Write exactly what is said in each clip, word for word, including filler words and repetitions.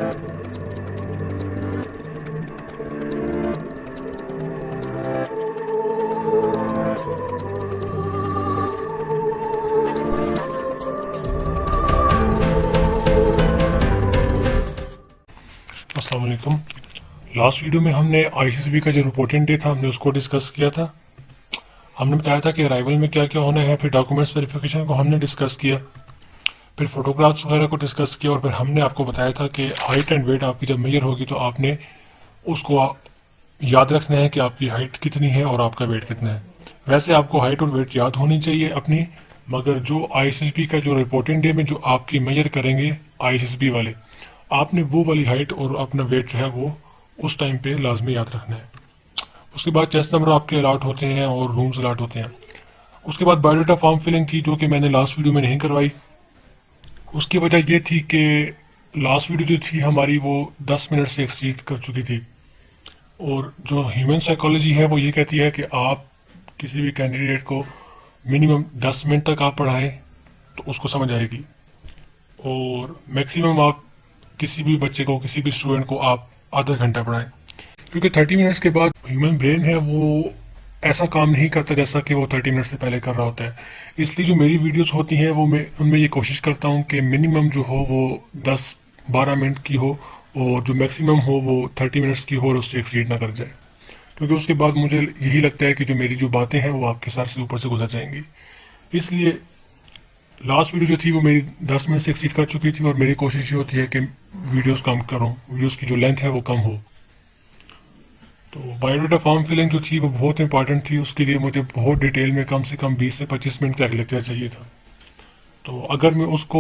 अस्सलाम वालेकुम। Last video में हमने आईसीएसबी का जो रिपोर्टिंग डे था हमने उसको डिस्कस किया था। हमने बताया था कि अराइवल में क्या क्या होना है, फिर डॉक्यूमेंट्स वेरिफिकेशन को हमने डिस्कस किया, फिर फोटोग्राफ्स वगैरह को डिस्कस किया, और फिर हमने आपको बताया था कि हाइट एंड वेट आपकी जब मेजर होगी तो आपने उसको याद रखना है कि आपकी हाइट कितनी है और आपका वेट कितना है। वैसे आपको हाइट और वेट याद होनी चाहिए अपनी, मगर जो आईसीएसबी का जो रिपोर्टिंग डे में जो आपकी मेजर करेंगे आईसीएसबी वाले, आपने वो वाली हाइट और अपना वेट जो है वो उस टाइम पे लाजमी याद रखना है। उसके बाद चेस्ट नंबर आपके अलाट होते हैं और रूम्स अलाट होते हैं। उसके बाद बायोडाटा फॉर्म फिलिंग थी जो कि मैंने लास्ट वीडियो में नहीं करवाई। उसकी वजह ये थी कि लास्ट वीडियो जो थी हमारी वो दस मिनट से एक्सीड कर चुकी थी, और जो ह्यूमन साइकोलॉजी है वो ये कहती है कि आप किसी भी कैंडिडेट को मिनिमम दस मिनट तक आप पढ़ाएं तो उसको समझ आएगी, और मैक्सिमम आप किसी भी बच्चे को, किसी भी स्टूडेंट को आप आधा घंटा पढ़ाएं, क्योंकि थर्टी मिनट्स के बाद ह्यूमन ब्रेन है वो ऐसा काम नहीं करता जैसा कि वो थर्टी मिनट से पहले कर रहा होता है। इसलिए जो मेरी वीडियोस होती हैं वो मैं उनमें ये कोशिश करता हूँ कि मिनिमम जो हो वो दस बारह मिनट की हो, और जो मैक्सिमम हो वो थर्टी मिनट्स की हो और उससे एक्सीड ना कर जाए, क्योंकि उसके बाद मुझे यही लगता है कि जो मेरी जो बातें हैं वो आपके साथ से ऊपर से गुजर जाएंगी। इसलिए लास्ट वीडियो जो थी वो मेरी दस मिनट से एक्सीड कर चुकी थी, और मेरी कोशिश ये होती है कि वीडियोस कम करूं, वीडियोस की जो लेंथ है वो कम हो। तो बायोडाटा फॉर्म फिलिंग जो थी वो बहुत इंपॉर्टेंट थी, उसके लिए मुझे बहुत डिटेल में कम से कम बीस से पच्चीस मिनट का एक लेक्चर चाहिए था। तो अगर मैं उसको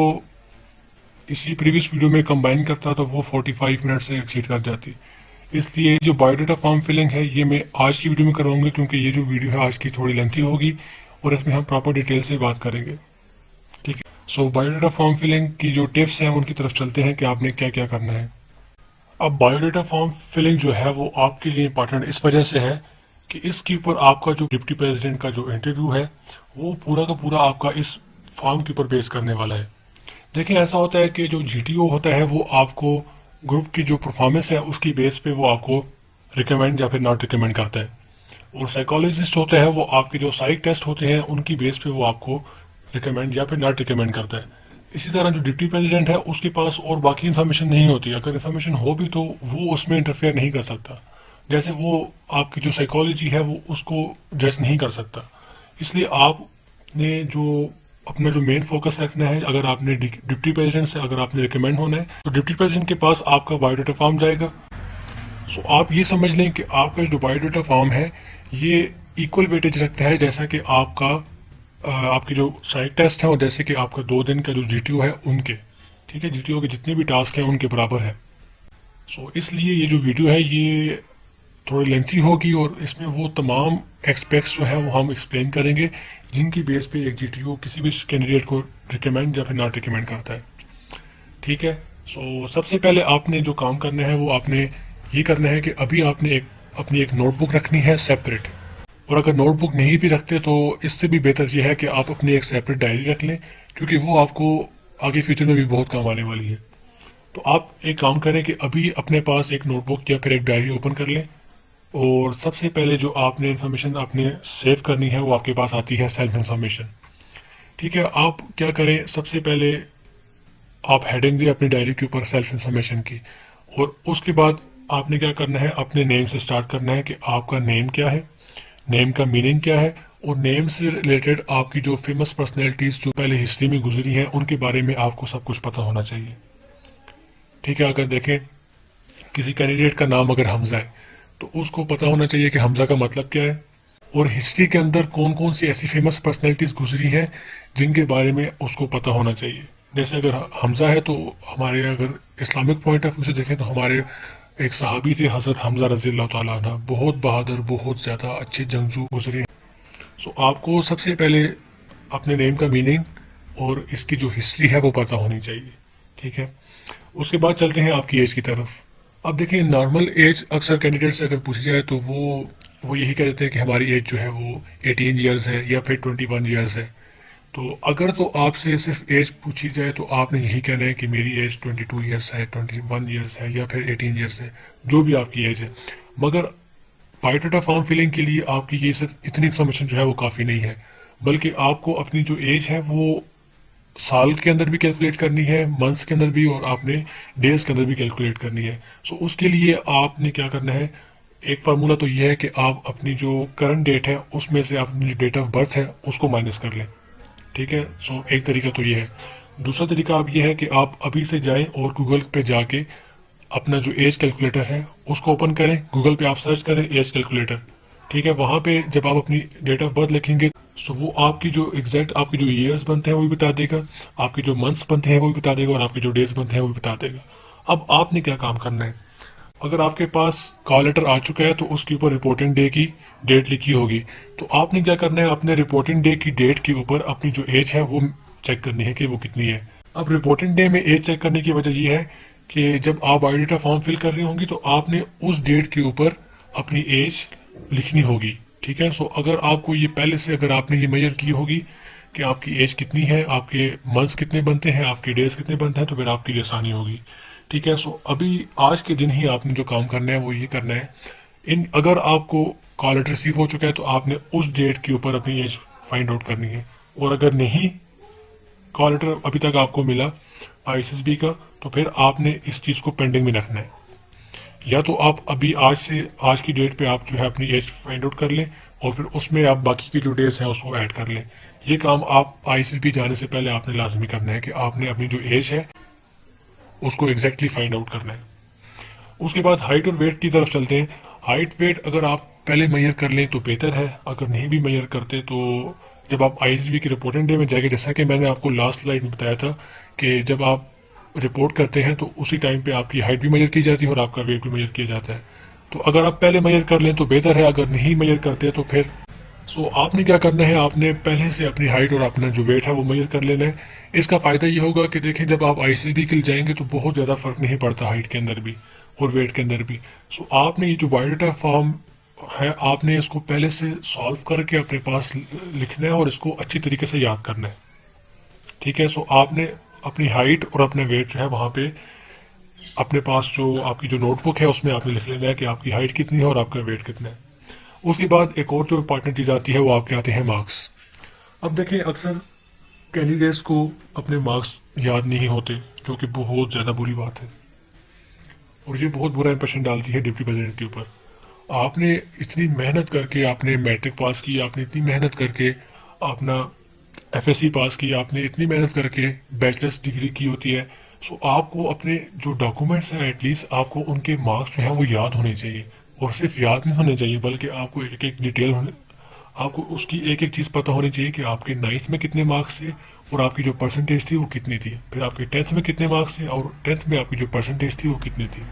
इसी प्रीवियस वीडियो में कंबाइन करता तो वो पैंतालीस मिनट से एक्सीड कर जाती। इसलिए जो बायोडाटा फॉर्म फिलिंग है ये मैं आज की वीडियो में करवाऊंगी, क्योंकि ये जो वीडियो है आज की थोड़ी लेंथी होगी और इसमें हम प्रॉपर डिटेल से बात करेंगे। ठीक है, सो बायोडाटा फॉर्म फिलिंग की जो टिप्स हैं उनकी तरफ चलते हैं कि आपने क्या क्या करना है। अब बायोडाटा फॉर्म फिलिंग जो है वो आपके लिए इंपॉर्टेंट इस वजह से है कि इसके ऊपर आपका जो डिप्टी प्रेसिडेंट का जो इंटरव्यू है वो पूरा का पूरा आपका इस फॉर्म के ऊपर बेस करने वाला है। देखिए, ऐसा होता है कि जो जीटीओ होता है वो आपको ग्रुप की जो परफॉर्मेंस है उसकी बेस पे वो आपको रिकमेंड या फिर नॉट रिकमेंड करता है, और साइकोलॉजिस्ट होता है वो आपके जो साइक टेस्ट होते हैं उनकी बेस पे वो आपको रिकमेंड या फिर नॉट रिकमेंड करता है। इसी तरह जो डिप्टी प्रेसिडेंट है उसके पास और बाकी इन्फॉर्मेशन नहीं होती, अगर इन्फॉर्मेशन हो भी तो वो उसमें इंटरफेयर नहीं कर सकता, जैसे वो आपकी जो साइकोलॉजी है वो उसको जज नहीं कर सकता। इसलिए आपने जो अपना जो मेन फोकस रखना है, अगर आपने डिप्टी प्रेसिडेंट से अगर आपने रिकमेंड होना है तो डिप्टी प्रेसिडेंट के पास आपका बायोडाटा फॉर्म जाएगा। सो आप ये समझ लें कि आपका जो बायोडाटा फॉर्म है ये इक्वल वेटेज रखता है जैसा कि आपका आपके जो साइक टेस्ट है और जैसे कि आपका दो दिन का जो जीटीओ है उनके, ठीक है, जीटीओ के जितने भी टास्क हैं उनके बराबर है। सो इसलिए ये जो वीडियो है ये थोड़ी लेंथी होगी, और इसमें वो तमाम एक्सपेक्ट्स जो है वो हम एक्सप्लेन करेंगे जिनकी बेस पे एक जीटीओ किसी भी कैंडिडेट को रिकमेंड या फिर नॉट रिकमेंड करता है। ठीक है, सो सबसे पहले आपने जो काम करना है वो आपने ये करना है कि अभी आपने एक अपनी एक नोटबुक रखनी है सेपरेट, और अगर नोटबुक नहीं भी रखते तो इससे भी बेहतर यह है कि आप अपनी एक सेपरेट डायरी रख लें, क्योंकि वो आपको आगे फ्यूचर में भी बहुत काम आने वाली है। तो आप एक काम करें कि अभी अपने पास एक नोटबुक या फिर एक डायरी ओपन कर लें, और सबसे पहले जो आपने इन्फॉर्मेशन आपने सेव करनी है वो आपके पास आती है सेल्फ इन्फॉर्मेशन। ठीक है, आप क्या करें, सबसे पहले आप हेडिंग दें अपनी डायरी के ऊपर सेल्फ इन्फॉर्मेशन की, और उसके बाद आपने क्या करना है, अपने नेम से स्टार्ट करना है कि आपका नेम क्या है, नेम का मीनिंग क्या है, और नेम से रिलेटेड आपकी जो फेमस पर्सनैलिटीज़ जो पहले हिस्ट्री में गुजरी हैं उनके बारे में आपको सब कुछ पता होना चाहिए। ठीक है, अगर देखें किसी कैंडिडेट का नाम अगर हमजा है तो उसको पता होना चाहिए कि हमजा का मतलब क्या है, और हिस्ट्री के अंदर कौन कौन सी ऐसी फेमस पर्सनैलिटीज़ गुजरी हैं जिनके बारे में उसको पता होना चाहिए। जैसे अगर हमजा है तो हमारे अगर इस्लामिक पॉइंट ऑफ व्यू से देखें तो हमारे एक सहाबी थे हज़रत हमजा रज़ी अल्लाह ताला अन्हु, बहुत बहादुर, बहुत ज़्यादा अच्छे जंगजू गुजरे। सो आपको सबसे पहले अपने नेम का मीनिंग और इसकी जो हिस्ट्री है वो पता होनी चाहिए। ठीक है, उसके बाद चलते हैं आपकी एज की तरफ। अब देखिए, नॉर्मल एज अक्सर कैंडिडेट से अगर पूछी जाए तो वो वो यही कह देते हैं कि हमारी एज जो है वो अठारह ईयर्स है या फिर इक्कीस ईयर्स है, तो अगर तो आपसे सिर्फ एज पूछी जाए तो आपने यही कहना है कि मेरी एज ट्वेंटी टू ईयर्स है, ट्वेंटी वन ईयर्स है, या फिर एटीन ईयर्स है, जो भी आपकी एज है। मगर बायोडाटा फॉर्म फिलिंग के लिए आपकी ये सिर्फ इतनी इन्फॉर्मेशन जो है वो काफ़ी नहीं है, बल्कि आपको अपनी जो एज है वो साल के अंदर भी कैलकुलेट करनी है, मंथ्स के अंदर भी, और आपने डेज के अंदर भी कैलकुलेट करनी है। सो so, उसके लिए आपने क्या करना है, एक फार्मूला तो ये है कि आप अपनी जो करंट डेट है उसमें से अपनी जो डेट ऑफ बर्थ है उसको माइनस कर लें। ठीक है, सो so, एक तरीका तो ये है। दूसरा तरीका अब ये है कि आप अभी से जाएं और गूगल पे जाके अपना जो एज कैलकुलेटर है उसको ओपन करें। गूगल पे आप सर्च करें एज कैलकुलेटर, ठीक है। वहाँ पे जब आप अपनी डेट ऑफ बर्थ लिखेंगे तो वो आपकी जो एग्जैक्ट आपकी जो ईयर्स बनते हैं वो भी बता देगा, आपके जो मंथ्स बनते हैं वो भी बता देगा, और आपके जो डेज बनते हैं वो भी बता देगा। अब आपने क्या काम करना है, अगर आपके पास कॉल लेटर आ चुका है तो उसके ऊपर रिपोर्टिंग डे की डेट लिखी होगी, तो आपने क्या करना है, अपने रिपोर्टिंग डे की डेट के ऊपर अपनी जो एज है वो चेक करनी है कि वो कितनी है। अब रिपोर्टिंग डे में एज चेक करने की वजह यह है कि जब आप बायोडाटा फॉर्म फिल कर रही होंगी तो आपने उस डेट के ऊपर अपनी एज लिखनी होगी। ठीक है, सो अगर आपको ये पहले से अगर आपने ये मेजर की होगी कि आपकी एज कितनी है, आपके मंथ्स कितने बनते हैं, आपके डेज कितने बनते हैं, तो फिर आपके लिए आसानी होगी। ठीक है, सो अभी आज के दिन ही आपने जो काम करना है वो ये करना है, इन अगर आपको कॉल लेटर रिसीव हो चुका है तो आपने उस डेट के ऊपर अपनी एज फाइंड आउट करनी है, और अगर नहीं कॉल लेटर अभी तक आपको मिला आईएसएसबी का तो फिर आपने इस चीज़ को पेंडिंग में रखना है। या तो आप अभी आज से आज की डेट पे आप जो है अपनी एज फाइंड आउट कर लें और फिर उसमें आप बाकी की जो डेज हैं उसको ऐड कर लें। ये काम आप आईएसएसबी जाने से पहले आपने लाजमी करना है कि आपने अपनी जो एज है उसको एग्जैक्टली फाइंड आउट करना है। उसके बाद हाइट और वेट की तरफ चलते हैं। हाइट वेट अगर आप पहले मेजर कर लें तो बेहतर है, अगर नहीं भी मेजर करते तो जब आप आईएसएसबी की रिपोर्टिंग डे में जाएंगे, जैसा कि मैंने आपको लास्ट स्लाइड में बताया था कि जब आप रिपोर्ट करते हैं तो उसी टाइम पे आपकी हाइट भी मेजर की जाती है और आपका वेट भी मेजर किया जाता है। तो अगर आप पहले मेजर कर लें तो बेहतर है, अगर नहीं मेजर करते तो फिर सो आपने क्या करना है, आपने पहले से अपनी हाइट और अपना जो वेट है वो मेजर कर लेना है। इसका फ़ायदा ये होगा कि देखें जब आप आईएसएसबी के लिए जाएंगे तो बहुत ज़्यादा फ़र्क नहीं पड़ता हाइट के अंदर भी और वेट के अंदर भी। सो आपने ये जो बायोडाटा फॉर्म है आपने इसको पहले से सॉल्व करके अपने पास लिखना है और इसको अच्छी तरीके से याद करना है। ठीक है, सो आपने अपनी हाइट और अपना वेट जो है वहाँ पे अपने पास जो आपकी जो नोटबुक है उसमें आपने लिख लेना है कि आपकी हाइट कितनी है और आपका वेट कितना है। उसके बाद एक और जो इंपॉर्टेंट चीज़ आती है वो आपके आते हैं मार्क्स। अब देखें अक्सर कैंडिडेट्स को अपने मार्क्स याद नहीं होते, जो कि बहुत ज़्यादा बुरी बात है और ये बहुत बुरा इंप्रेशन डालती है डिप्टी प्रेसिडेंट के ऊपर। आपने इतनी मेहनत करके आपने मैट्रिक पास की, आपने इतनी मेहनत करके अपना एफएससी पास की, आपने इतनी मेहनत करके बैचलर्स डिग्री की होती है, सो आपको अपने जो डॉक्यूमेंट्स हैं एटलीस्ट आपको उनके मार्क्स जो हैं वो याद होने चाहिए। और सिर्फ याद नहीं होने चाहिए बल्कि आपको एक एक डिटेल होने आपको उसकी एक एक चीज़ पता होनी चाहिए कि आपके नाइन्थ में कितने मार्क्स थे और आपकी जो परसेंटेज थी वो कितनी थी, फिर आपके टेंथ में कितने मार्क्स थे और टेंथ में आपकी जो परसेंटेज थी वो कितनी थी।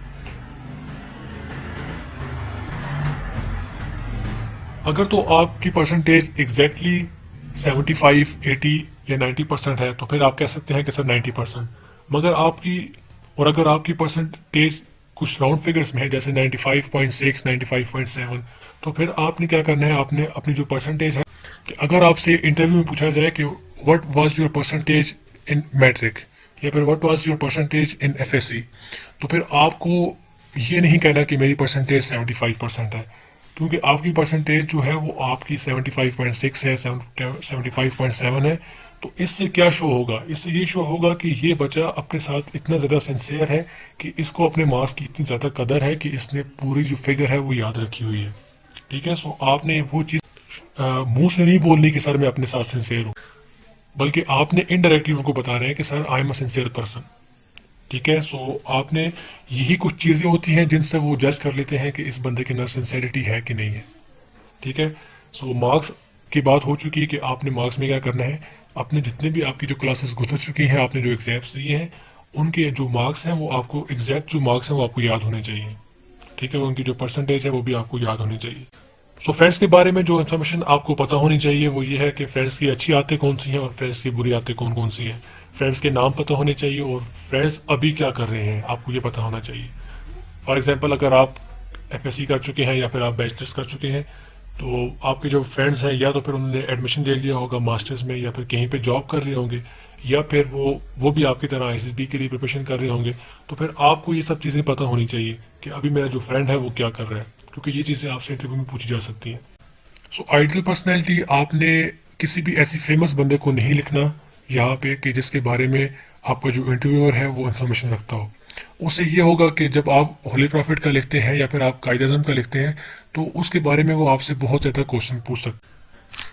अगर तो आपकी percentage exactly seventy five, eighty या नाइन्टी परसेंट है तो फिर आप कह सकते हैं कि सर नाइन्टी परसेंट। मगर आपकी और अगर आपकी परसेंटेज कुछ राउंड फिगर्स में है जैसे ninety five point six, ninety five point seven, तो फिर आपने क्या करना है, आपने अपनी जो परसेंटेज है कि अगर आपसे इंटरव्यू में पूछा जाए कि what was your percentage in matric या फिर what was your percentage in FSc, तो फिर आपको ये नहीं कहना कि मेरी परसेंटेज सेवेंटी फाइव परसेंट है, क्योंकि आपकी परसेंटेज जो है वो आपकी सेवेंटी फाइव पॉइंट सिक्स है, सेवेंटी फाइव पॉइंट सेवन है। तो इससे क्या शो होगा, इससे ये शो होगा कि ये बच्चा अपने साथ इतना ज़्यादा सिंसियर है कि इसको अपने मार्क्स की इतनी ज़्यादा कदर है कि इसने पूरी जो फिगर है वो याद रखी हुई है। ठीक है, सो आपने वो चीज़ मुंह से नहीं बोलनी कि सर मैं अपने साथ सिंसियर हूँ, बल्कि आपने इनडायरेक्टली उनको बता रहे हैं कि sir I am a sincere person. ठीक है, सो आपने यही कुछ चीज़ें होती हैं जिनसे वो जज कर लेते हैं कि इस बंदे के अंदर सिंसियरिटी है कि नहीं है। ठीक है, सो मार्क्स की बात हो चुकी है कि आपने मार्क्स में क्या करना है, आपने जितने भी आपकी जो क्लासेस गुजर चुकी हैं, आपने जो एग्जाम्स दिए हैं, उनके जो मार्क्स हैं वो आपको एग्जैक्ट जो मार्क्स हैं वो आपको याद होने चाहिए। ठीक है, उनकी जो परसेंटेज है वो भी आपको याद होनी चाहिए। सो so, फ्रेंड्स के बारे में जो इन्फॉर्मेशन आपको पता होनी चाहिए वो ये है कि फ्रेंड्स की अच्छी आदतें कौन सी हैं और फ्रेंड्स की बुरी आदतें कौन कौन सी हैं। फ्रेंड्स के नाम पता होने चाहिए और फ्रेंड्स अभी क्या कर रहे हैं आपको ये पता होना चाहिए। फॉर एग्जाम्पल अगर आप एफएससी कर चुके हैं या फिर आप बैचलर्स कर चुके हैं तो आपके जो फ्रेंड्स हैं या तो फिर उन्होंने एडमिशन ले लिया होगा मास्टर्स में, या फिर कहीं पे जॉब कर रहे होंगे, या फिर वो वो भी आपकी तरह आईसीएसबी के लिए प्रिपरेशन कर रहे होंगे। तो फिर आपको ये सब चीज़ें पता होनी चाहिए कि अभी मेरा जो फ्रेंड है वो क्या कर रहा है, क्योंकि ये चीज़ें आपसे इंटरव्यू में पूछी जा सकती हैं। सो आइडियल पर्सनैलिटी, आपने किसी भी ऐसी फेमस बंदे को नहीं लिखना यहाँ पे कि जिसके बारे में आपका जो इंटरव्यूअर है वो इन्फॉर्मेशन रखता हो। उससे ये होगा कि जब आप होली प्रॉफिट का लिखते हैं या फिर आप कायद आज़म का लिखते हैं तो उसके बारे में वो आपसे बहुत ज़्यादा क्वेश्चन पूछ सकते हैं।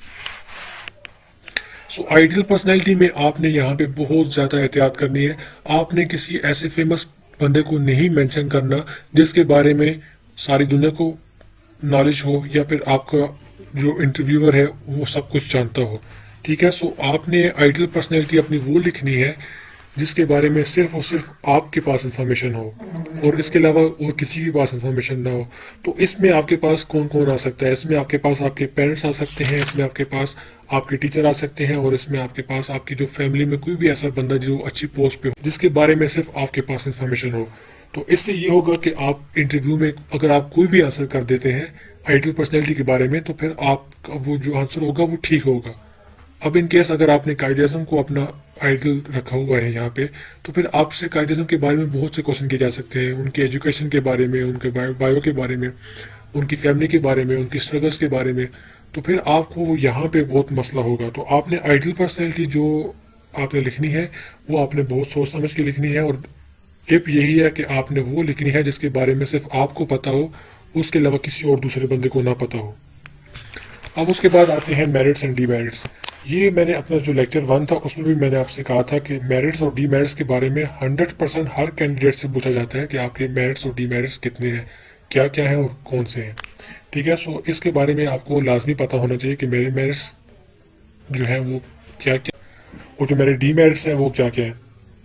सो आइडियल पर्सनैलिटी में आपने यहाँ पे बहुत ज़्यादा एहतियात करनी है। आपने किसी ऐसे फेमस बंदे को नहीं मेंशन करना जिसके बारे में सारी दुनिया को नॉलेज हो या फिर आपका जो इंटरव्यूअर है वो सब कुछ जानता हो। ठीक है, सो आपने आइडियल पर्सनैलिटी अपनी वो लिखनी है जिसके बारे में सिर्फ और सिर्फ आपके पास इंफॉर्मेशन हो और इसके अलावा और किसी के पास इंफॉर्मेशन ना हो। तो इसमें आपके पास कौन कौन आ सकता है? इसमें आपके पास आपके पेरेंट्स आ सकते हैं, इसमें आपके पास आपके टीचर आ सकते हैं, और इसमें आपके पास आपकी जो फैमिली में कोई भी ऐसा बंदा जो अच्छी पोस्ट पे हो जिसके बारे में सिर्फ आपके पास इंफॉर्मेशन हो। तो इससे ये होगा कि आप इंटरव्यू में अगर आप कोई भी आंसर कर देते हैं आइडियल पर्सनैलिटी के बारे में तो फिर आपका वो जो आंसर होगा वो ठीक होगा। अब इन केस अगर आपने कायद आज़म को अपना आइडियल रखा हुआ है यहाँ पे, तो फिर आपसे कायद आज़म के बारे में बहुत से क्वेश्चन किए जा सकते हैं, उनके एजुकेशन के बारे में, उनके बायो, बायो के बारे में, उनकी फैमिली के बारे में, उनकी स्ट्रगल्स के बारे में। तो फिर आपको यहाँ पे बहुत मसला होगा। तो आपने आइडियल पर्सनैलिटी जो आपने लिखनी है वो आपने बहुत सोच समझ के लिखनी है, और टिप यही है कि आपने वो लिखनी है जिसके बारे में सिर्फ आपको पता हो, उसके अलावा किसी और दूसरे बंदे को ना पता हो। अब उसके बाद आते हैं मेरिट्स एंड डीमेरिट्स। ये मैंने अपना जो लेक्चर वन था उसमें भी मैंने आपसे कहा था कि मेरिट्स और डीमेरिट्स के बारे में हंड्रेड परसेंट हर कैंडिडेट से पूछा जाता है कि आपके मेरिट्स और डीमेरिट्स कितने हैं, क्या क्या हैं और कौन से हैं। ठीक है, सो इसके बारे में आपको लाजमी पता होना चाहिए कि मेरे मेरिट्स जो है वो क्या क्या और जो मेरे डीमेरिट्स हैं वो क्या क्या है।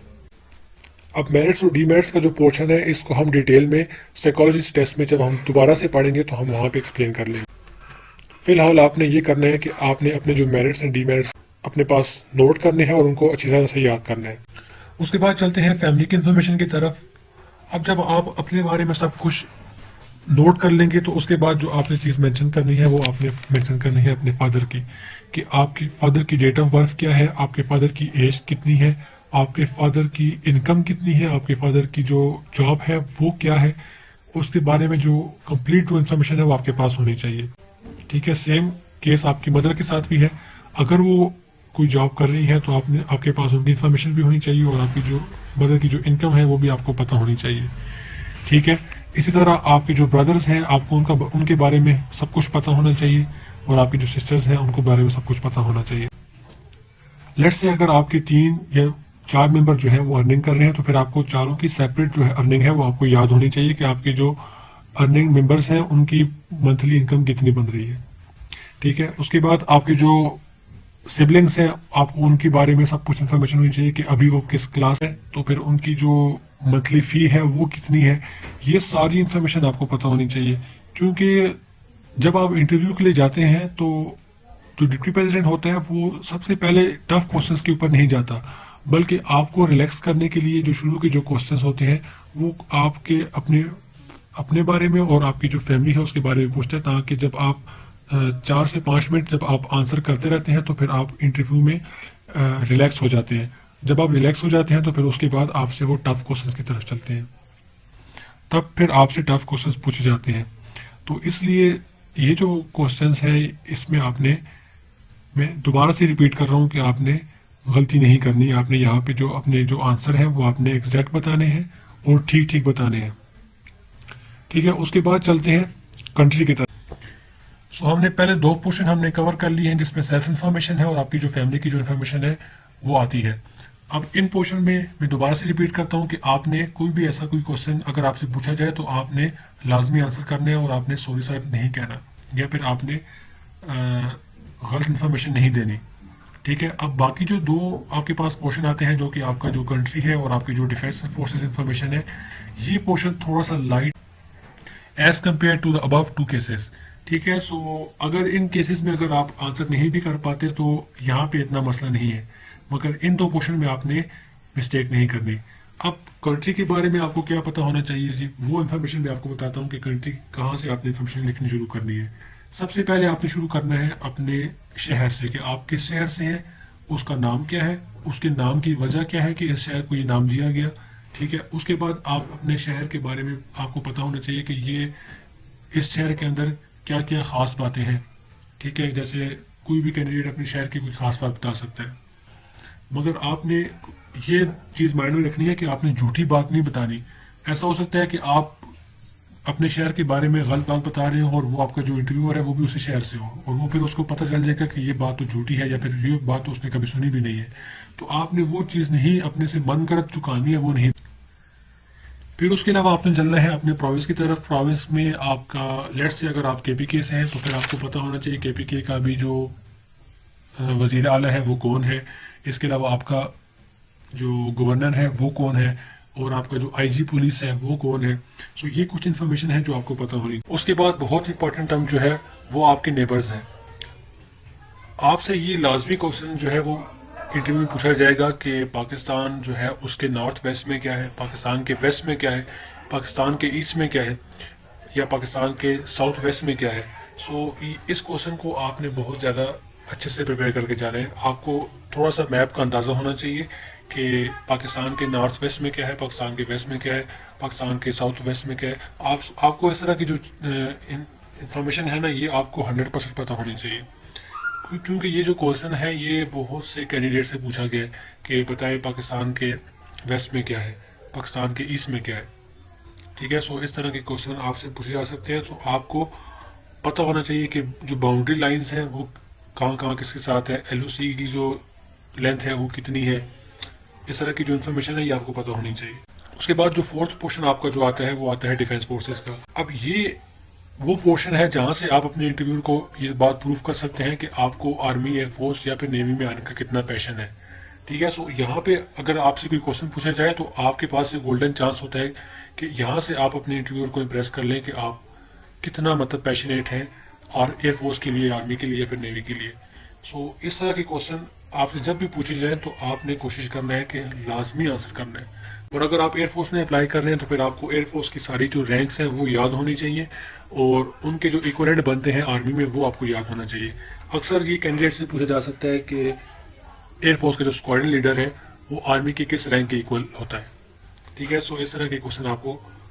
अब मेरिट्स और डीमेरिट्स का जो पोर्शन है इसको हम डिटेल में साइकोलॉजिस्ट टेस्ट में जब हम दोबारा से पढ़ेंगे तो हम वहाँ पे एक्सप्लेन कर लेंगे। फिलहाल आपने ये करना है कि आपने अपने जो मेरिट्स एंड डीमेरिट्स अपने पास नोट करने हैं और उनको अच्छी तरह से याद करना है। उसके बाद चलते हैं फैमिली की इन्फॉर्मेशन की तरफ। अब जब आप अपने बारे में सब कुछ नोट कर लेंगे तो उसके बाद जो आपने चीज़ मेंशन करनी है वो आपने मेंशन करनी है अपने फादर की, कि आपके फादर की डेट ऑफ बर्थ क्या है, आपके फादर की एज कितनी है, आपके फादर की इनकम कितनी है, आपके फादर की जो जॉब है वो क्या है। उसके बारे में जो कंप्लीट जो इन्फॉर्मेशन है वो आपके पास होनी चाहिए। ठीक है, सेम केस आपकी मदर के साथ भी है। अगर वो कोई जॉब कर रही है तो आपने आपके पास उनकी इन्फॉर्मेशन भी होनी चाहिए और आपकी जो मदर की जो इनकम है वो भी आपको पता होनी चाहिए। ठीक है, इसी तरह आपके जो ब्रदर्स हैं आपको उनका उनके बारे में सब कुछ पता होना चाहिए, और आपकी जो सिस्टर्स हैं उनको बारे में सब कुछ पता होना चाहिए। लेट्स से अगर आपके तीन या चार मेंबर जो है वो अर्निंग कर रहे हैं तो फिर आपको चारों की सेपरेट जो है अर्निंग है वो आपको याद होनी चाहिए कि आपके जो अर्निंग मेंबर्स हैं उनकी मंथली इनकम कितनी बन रही है। ठीक है, उसके बाद आपके जो सिबलिंग्स हैं आपको उनके बारे में सब कुछ इन्फॉर्मेशन होनी चाहिए कि अभी वो किस क्लास है, तो फिर उनकी जो मंथली फ़ी है वो कितनी है। ये सारी इन्फॉर्मेशन आपको पता होनी चाहिए, क्योंकि जब आप इंटरव्यू के लिए जाते हैं तो जो डिप्टी प्रेसिडेंट होता है वो सबसे पहले टफ क्वेश्चंस के ऊपर नहीं जाता, बल्कि आपको रिलैक्स करने के लिए जो शुरू के जो क्वेश्चंस होते हैं वो आपके अपने अपने बारे में और आपकी जो फैमिली है उसके बारे में पूछते हैं, ताकि जब आप चार से पाँच मिनट जब आप आंसर करते रहते हैं तो फिर आप इंटरव्यू में रिलैक्स हो जाते हैं। जब आप रिलैक्स हो जाते हैं तो फिर उसके बाद आपसे वो टफ क्वेश्चंस की तरफ चलते हैं, तब फिर आपसे टफ क्वेश्चंस पूछे जाते हैं। तो इसलिए ये जो क्वेश्चंस है इसमें आपने, मैं दोबारा से रिपीट कर रहा हूँ कि आपने गलती नहीं करनी। आपने यहाँ पे जो अपने जो आंसर है वो आपने एग्जैक्ट बताने हैं और ठीक ठीक बताने हैं। ठीक है, उसके बाद चलते हैं कंट्री की तरफ। सो so, हमने पहले दो पोर्शन हमने कवर कर लिए हैं जिसमें सेल्फ इन्फॉर्मेशन है और आपकी जो फैमिली की जो इन्फॉर्मेशन है वो आती है। अब इन पोर्शन में मैं दोबारा से रिपीट करता हूँ कि आपने कोई भी ऐसा कोई क्वेश्चन अगर आपसे पूछा जाए तो आपने लाजमी आंसर करना है और आपने सॉरी सर नहीं कहना या फिर आपने गलत इन्फॉर्मेशन नहीं देनी। ठीक है, अब बाकी जो दो आपके पास पोर्शन आते हैं जो कि आपका जो कंट्री है और आपकी जो डिफेंस फोर्सेस इन्फॉर्मेशन है, ये पोर्शन थोड़ा सा light as compare to the above two cases. ठीक है, सो अगर इन केसेस में अगर आप आंसर नहीं भी कर पाते तो यहाँ पे इतना मसला नहीं है, मगर इन दो पोर्शन में आपने मिस्टेक नहीं करनी। अब कंट्री के बारे में आपको क्या पता होना चाहिए जी, वो इन्फॉर्मेशन भी आपको बताता हूँ कि कंट्री कहाँ से आपने इन्फॉर्मेशन लिखनी शुरू करनी है। सबसे पहले आपने शुरू करना है अपने शहर से कि आप किस शहर से हैं, उसका नाम क्या है, उसके नाम की वजह क्या है कि इस शहर को ये नाम दिया गया। ठीक है, उसके बाद आप अपने शहर के बारे में आपको पता होना चाहिए कि ये इस शहर के अंदर क्या क्या ख़ास बातें हैं। ठीक है, जैसे कोई भी कैंडिडेट अपने शहर की कोई ख़ास बात बता सकता है, मगर आपने ये चीज़ माइंड में रखनी है कि आपने झूठी बात नहीं बतानी। ऐसा हो सकता है कि आप अपने शहर के बारे में गलत बात बता रहे हो और वो आपका जो इंटरव्यूअर है वो भी उसी शहर से हो, और वो फिर उसको पता चल जाएगा कि ये बात तो झूठी है या फिर ये बात तो उसने कभी सुनी भी नहीं है। तो आपने वो चीज़ नहीं अपने से मन गढ़ंत चुकानी है, वो नहीं। फिर उसके अलावा आपने चलना है अपने प्रोविंस की तरफ। प्रोविंस में आपका लेट से अगर आप के पी के से हैं तो फिर आपको पता होना चाहिए के पी के का भी जो वज़ीर आला है वो कौन है। इसके अलावा आपका जो गवर्नर है वो कौन है, और आपका जो आईजी पुलिस है वो कौन है। सो ये कुछ इन्फॉर्मेशन है जो आपको पता होनी। उसके बाद बहुत इंपॉर्टेंट टर्म जो है वो आपके नेबर्स हैं। आपसे ये लाजमी क्वेश्चन जो है वो इंटरव्यू में पूछा जाएगा कि पाकिस्तान जो है उसके नॉर्थ वेस्ट में क्या है, पाकिस्तान के वेस्ट में क्या है, पाकिस्तान के ईस्ट में क्या है, या पाकिस्तान के साउथ वेस्ट में क्या है। सो इस क्वेश्चन को आपने बहुत ज़्यादा अच्छे से प्रिपेयर करके जाना है। आपको थोड़ा सा मैप का अंदाज़ा होना चाहिए कि पाकिस्तान के नॉर्थ वेस्ट में क्या है, पाकिस्तान के वेस्ट में क्या है, पाकिस्तान के साउथ वेस्ट में क्या है। आप आपको इस तरह की जो इंफॉर्मेशन है ना, ये आपको हंड्रेड परसेंट पता होनी चाहिए, क्योंकि ये जो क्वेश्चन है ये बहुत से कैंडिडेट से पूछा गया है कि बताएं पाकिस्तान के वेस्ट में क्या है, पाकिस्तान के ईस्ट में क्या है। ठीक है, सो इस तरह के क्वेश्चन आपसे पूछे जा सकते हैं। सो आपको पता होना चाहिए कि जो बाउंड्री लाइंस हैं वो कहाँ कहाँ किसके साथ है, एल ओ सी की जो लेंथ है वो कितनी है, इस तरह की जो इन्फॉर्मेशन है ये आपको पता होनी चाहिए। उसके बाद जो फोर्थ पोर्शन आपका जो आता है वो आता है डिफेंस फोर्सेस का। अब ये वो पोर्शन है जहाँ से आप अपने इंटरव्यू को ये बात प्रूव कर सकते हैं कि आपको आर्मी, एयरफोर्स या फिर नेवी में आने का कितना पैशन है। ठीक है, सो यहाँ पे अगर आपसे कोई क्वेश्चन पूछा जाए तो आपके पास एक गोल्डन चांस होता है कि यहाँ से आप अपने इंटरव्यूअर को इम्प्रेस कर लें कि आप कितना मतलब पैशनेट हैं और एयरफोर्स के लिए, आर्मी के लिए या फिर नेवी के लिए। सो इस तरह के क्वेश्चन आपसे जब भी पूछे जाए तो आपने कोशिश करना है कि लाजमी आंसर करना है। और अगर आप एयरफोर्स में अप्लाई कर रहे हैं तो फिर आपको एयरफोर्स की सारी जो रैंक्स हैं वो याद होनी चाहिए, और उनके जो इक्वलेंट बनते हैं आर्मी में वो आपको याद होना चाहिए। अक्सर ये कैंडिडेट से पूछा जा सकता है कि एयरफोर्स का जो स्क्वाड्रन लीडर है वो आर्मी के किस रैंक के इक्वल होता है। ठीक है, सो इस तरह के क्वेश्चन आपको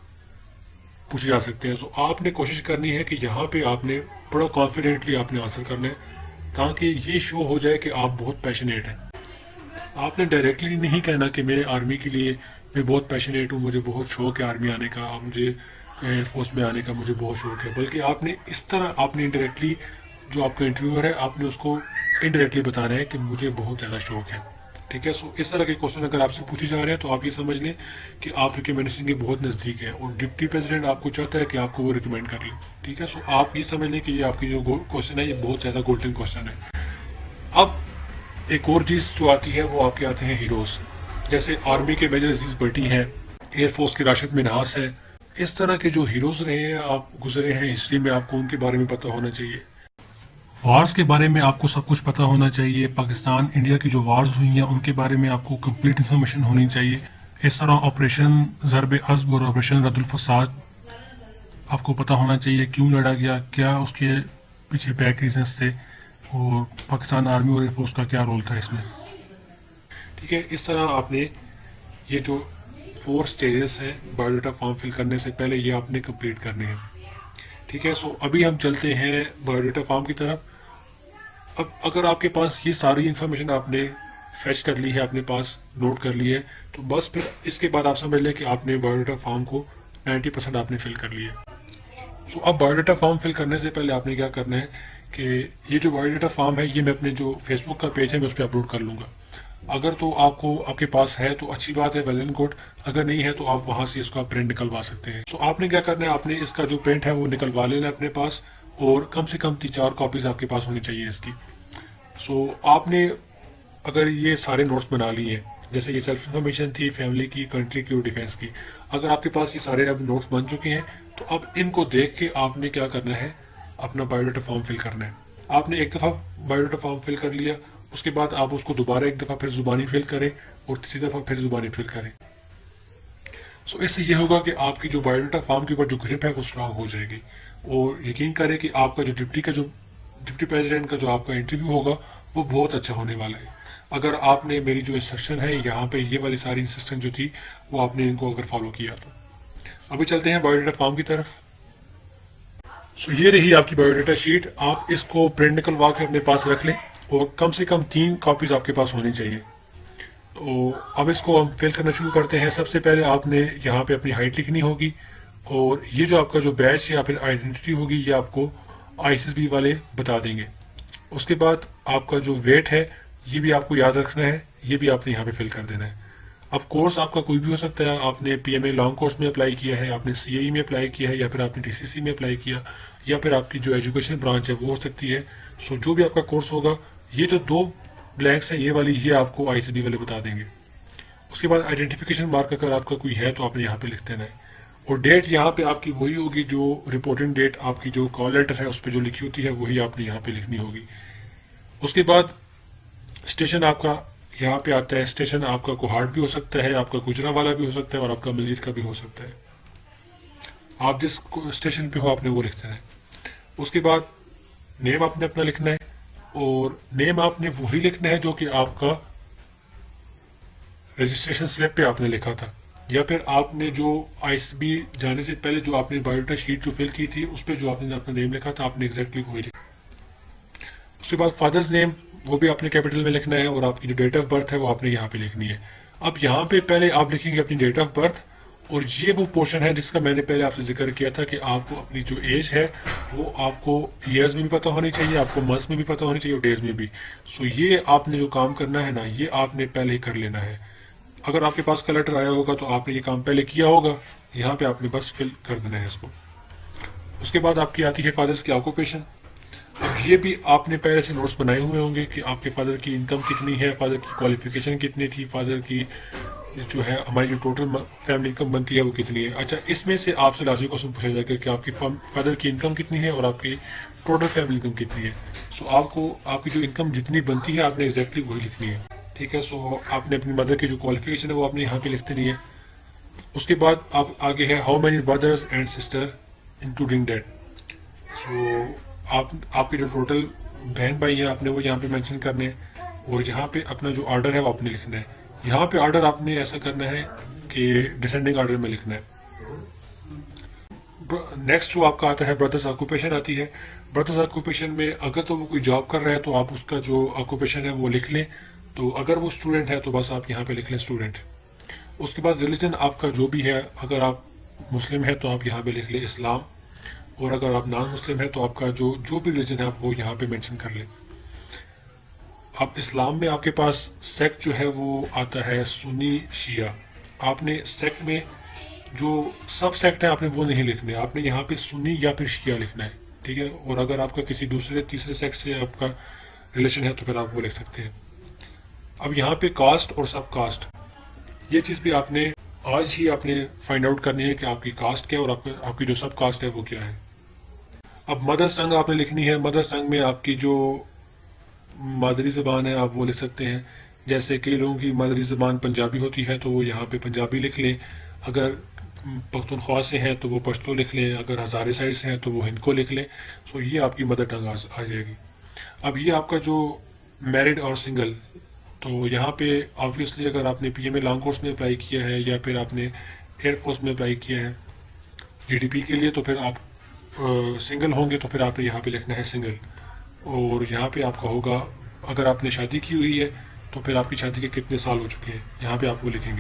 पूछे जा सकते हैं। सो आपने कोशिश करनी है कि यहाँ पे आपने बड़ा कॉन्फिडेंटली आपने आंसर करना है, ताकि ये शो हो जाए कि आप बहुत पैशनेट हैं। आपने डायरेक्टली नहीं कहना कि मैं आर्मी के लिए मैं बहुत पैशनेट हूँ, मुझे बहुत शौक है आर्मी आने का, मुझे एयरफोर्स में आने का मुझे बहुत शौक है, बल्कि आपने इस तरह आपने इंडायरेक्टली जो आपका इंटरव्यूअर है आपने उसको इंडायरेक्टली बताना है कि मुझे बहुत ज़्यादा शौक है। ठीक है, सो इस तरह के क्वेश्चन अगर आपसे पूछे जा रहे हैं तो आप ये समझ लें कि आप रिकमेंडेशन के बहुत नज़दीक है और डिप्टी प्रेसिडेंट आपको चाहता है कि आपको वो रिकमेंड कर ले। ठीक है, सो आप ये समझ लें कि ये आपकी जो क्वेश्चन है ये बहुत ज़्यादा गोल्डन क्वेश्चन है। अब एक और चीज़ जो आती है वो आपके आते हैं हीरोज़, जैसे आर्मी के मेजर अजीज़ भट्टी हैं, एयरफोर्स के राशिद मिन्हास हैं। इस तरह के जो हीरोज़ रहे हैं, आप गुजरे हैं हिस्ट्री में, आपको उनके बारे में पता होना चाहिए। वार्स के बारे में आपको सब कुछ पता होना चाहिए। पाकिस्तान इंडिया की जो वार्स हुई हैं उनके बारे में आपको कंप्लीट इन्फॉर्मेशन होनी चाहिए। इस तरह ऑपरेशन ज़रब अज़ब और ऑपरेशन रद्दुल फसाद आपको पता होना चाहिए, क्यों लड़ा गया, क्या उसके पीछे बैक रीजंस थे, और पाकिस्तान आर्मी और एयरफोर्स का क्या रोल था इसमें। ठीक है, इस तरह आपने ये जो फोर स्टेजेस हैं बायोडाटा फॉर्म फिल करने से पहले ये आपने कंप्लीट करने हैं। ठीक है, सो अभी हम चलते हैं बायोडाटा फॉर्म की तरफ। अब अगर आपके पास ये सारी इन्फॉर्मेशन आपने फेच कर ली है, अपने पास नोट कर ली है, तो बस फिर इसके बाद आप समझ लें कि आपने बायोडाटा फॉर्म को नाइन्टी परसेंट आपने फिल कर लिया। सो अब बायोडाटा फॉर्म फिल करने से पहले आपने क्या करना है कि ये जो बायोडाटा फॉर्म है ये मैं अपने जो फेसबुक का पेज है मैं उस पर अपलोड कर लूँगा। अगर तो आपको आपके पास है तो अच्छी बात है, वेल एंड गुड। अगर नहीं है तो आप वहाँ से इसका प्रिंट निकलवा सकते हैं। सो आपने क्या करना है, आपने इसका जो प्रिंट है वो निकलवा लेना अपने पास, और कम से कम तीन चार कॉपीज़ आपके पास होनी चाहिए इसकी। सो आपने अगर ये सारे नोट्स बना लिए हैं, जैसे ये सेल्फ इन्फॉर्मेशन थी, फैमिली की, कंट्री की और डिफेंस की, अगर आपके पास ये सारे अब नोट्स बन चुके हैं तो अब इनको देख के आपने क्या करना है, अपना बायोडाटा फॉर्म फिल करना है। आपने एक दफ़ा बायोडाटा फॉर्म फिल कर लिया, उसके बाद आप उसको दोबारा एक दफ़ा फिर ज़ुबानी फिल करें और तीसरी दफ़ा फिर ज़ुबानी फिल करें। सो इससे ये होगा कि आपकी जो बायोडाटा फॉर्म के ऊपर जो ग्रिप है वो स्ट्रांग हो जाएगी। और यकीन करें कि आपका जो डिप्टी का जो डिप्टी प्रेसिडेंट का जो आपका इंटरव्यू होगा वो बहुत अच्छा होने वाला है। अगर आपने मेरी जो इंस्ट्रक्शन है यहाँ पे ये वाली सारी इंस्ट्रक्शन जो थी वो आपने इनको अगर फॉलो किया तो। अभी चलते हैं बायोडाटा फॉर्म की तरफ। सो ये रही आपकी बायोडाटा शीट। आप इसको प्रिंट निकलवा के अपने पास रख लें और कम से कम तीन कॉपीज आपके पास होनी चाहिए। तो अब इसको हम फिल करना शुरू करते हैं। सबसे पहले आपने यहाँ पे अपनी हाइट लिखनी होगी और ये जो आपका जो बैच या फिर आइडेंटिटी होगी ये आपको आईएसएसबी वाले बता देंगे। उसके बाद आपका जो वेट है ये भी आपको याद रखना है, ये भी आपने यहाँ पे फिल कर देना है। अब कोर्स आपका कोई भी हो सकता है, आपने पीएमए लॉन्ग कोर्स में अप्लाई किया है, आपने सीएई में अप्लाई किया है, या फिर आपने टीसीसी में अप्लाई किया, या फिर आपकी जो एजुकेशन ब्रांच है वो हो सकती है। सो जो भी आपका कोर्स होगा, ये जो दो ब्लैंक्स हैं ये वाली ये आपको आईएसबी वाले बता देंगे। उसके बाद आइडेंटिफिकेशन मार्क अगर आपका कोई है तो आपने यहाँ पे लिख देना है। और डेट यहाँ पे आपकी वही होगी जो रिपोर्टिंग डेट आपकी जो कॉल लेटर है उस पर जो लिखी होती है वही आपने यहाँ पे लिखनी होगी। उसके बाद स्टेशन आपका यहाँ पे आता है। स्टेशन आपका कोहाट भी हो सकता है, आपका गुजरावाला भी हो सकता है और आपका मस्जिद का भी हो सकता है। आप जिस स्टेशन पे हो आपने वो लिख देना है। उसके बाद नेम आपने अपना लिखना है और नेम आपने वही लिखना है जो कि आपका रजिस्ट्रेशन स्लिप पे आपने लिखा था, या फिर आपने जो आईएसबी जाने से पहले जो आपने बायोडाटा शीट जो फिल की थी उस पर जो आपने अपना नेम लिखा था आपने एग्जैक्टली वही लिखा। उसके बाद फादर्स नेम वो भी आपने कैपिटल में लिखना है और आपकी जो डेट ऑफ बर्थ है वो आपने यहाँ पे लिखनी है। अब यहाँ पे पहले आप लिखेंगे अपनी डेट ऑफ बर्थ, और ये वो पोर्शन है जिसका मैंने पहले आपसे जिक्र किया था कि आपको अपनी जो एज है वो आपको ईयर्स में भी पता होनी चाहिए, आपको मंथ्स में भी पता होनी चाहिए और डेज में भी। सो ये आपने जो काम करना है ना ये आपने पहले ही कर लेना है। अगर आपके पास का लेटर आया होगा तो आपने ये काम पहले किया होगा, यहाँ पे आपने बस फिल कर देना है इसको। उसके बाद आपकी आती है फादर्स की ऑक्यूपेशन। अब ये भी आपने पहले से नोट्स बनाए हुए होंगे कि आपके फादर की इनकम कितनी है, फादर की क्वालिफिकेशन कितनी थी, फादर की जो है हमारी जो टोटल फैमिली इनकम बनती है वो कितनी है। अच्छा, इसमें से आपसे लास्ट क्वेश्चन पूछा जाएगा कि आपकी फादर की इनकम कितनी है और आपकी टोटल फैमिली इनकम कितनी है। सो आपको आपकी जो इनकम जितनी बनती है आपने एग्जैक्टली वही लिखनी है, ठीक है। सो आपने अपनी मदर की जो क्वालिफिकेशन है वो आपने यहाँ पे लिख देनी है। उसके बाद आप आगे है how many brothers and sister including dad. So आप आपके जो टोटल बहन भाई हैं आपने वो यहाँ पे मेंशन करने हैं और यहाँ पे अपना जो ऑर्डर है वो आपने लिखना है। यहाँ पे ऑर्डर आपने ऐसा करना है कि डिसेंडिंग ऑर्डर में लिखना है। नेक्स्ट जो आपका आता है ब्रदर्स ऑक्यूपेशन आती है। ब्रदर्स ऑक्यूपेशन में अगर तो वो कोई जॉब कर रहा है तो आप उसका जो ऑक्यूपेशन है वो लिख लें, तो अगर वो स्टूडेंट है तो बस आप यहाँ पे लिख लें स्टूडेंट। उसके बाद रिलीजन आपका जो भी है, अगर आप मुस्लिम है तो आप यहाँ पे लिख लें इस्लाम, और अगर आप नॉन मुस्लिम है तो आपका जो जो भी रिलीजन है आप वो यहाँ पे मेंशन कर लें। अब इस्लाम में आपके पास सेक्ट जो है वो आता है सुन्नी शिया। आपने सेक्ट में जो सब सेक्ट है आपने वो नहीं लिखने, आपने यहाँ पे सुन्नी या फिर शिया लिखना है, ठीक है। और अगर आपका किसी दूसरे तीसरे सेक्ट से आपका रिलेशन है तो फिर आप वो लिख सकते हैं। अब यहाँ पे कास्ट और सब कास्ट, ये चीज़ भी आपने आज ही आपने फाइंड आउट करनी है कि आपकी कास्ट क्या है और आपका आपकी जो सब कास्ट है वो क्या है। अब मदर टंग आपने लिखनी है। मदर टंग में आपकी जो मादरी ज़बान है आप वो लिख सकते हैं। जैसे कई लोगों की मादरी ज़बान पंजाबी होती है तो वो यहाँ पे पंजाबी लिख लें, अगर पख्तूनख्वा से हैं तो वो पश्तो लिख लें, अगर हज़ारे साइड से हैं तो वो हिंद को लिख लें। सो ये आपकी मदर टंग आ जाएगी। अब ये आपका जो मैरिड और सिंगल, तो यहाँ पे ऑब्वियसली अगर आपने पीएमए लॉन्ग कोर्स में अप्लाई किया है या फिर आपने एयरफोर्स में अप्लाई किया है जीडीपी के लिए तो फिर आप सिंगल uh, होंगे तो फिर आपने यहाँ पे लिखना है सिंगल। और यहाँ पे आपका होगा अगर आपने शादी की हुई है तो फिर आपकी शादी के कितने साल हो चुके हैं यहाँ पे आप वो लिखेंगे।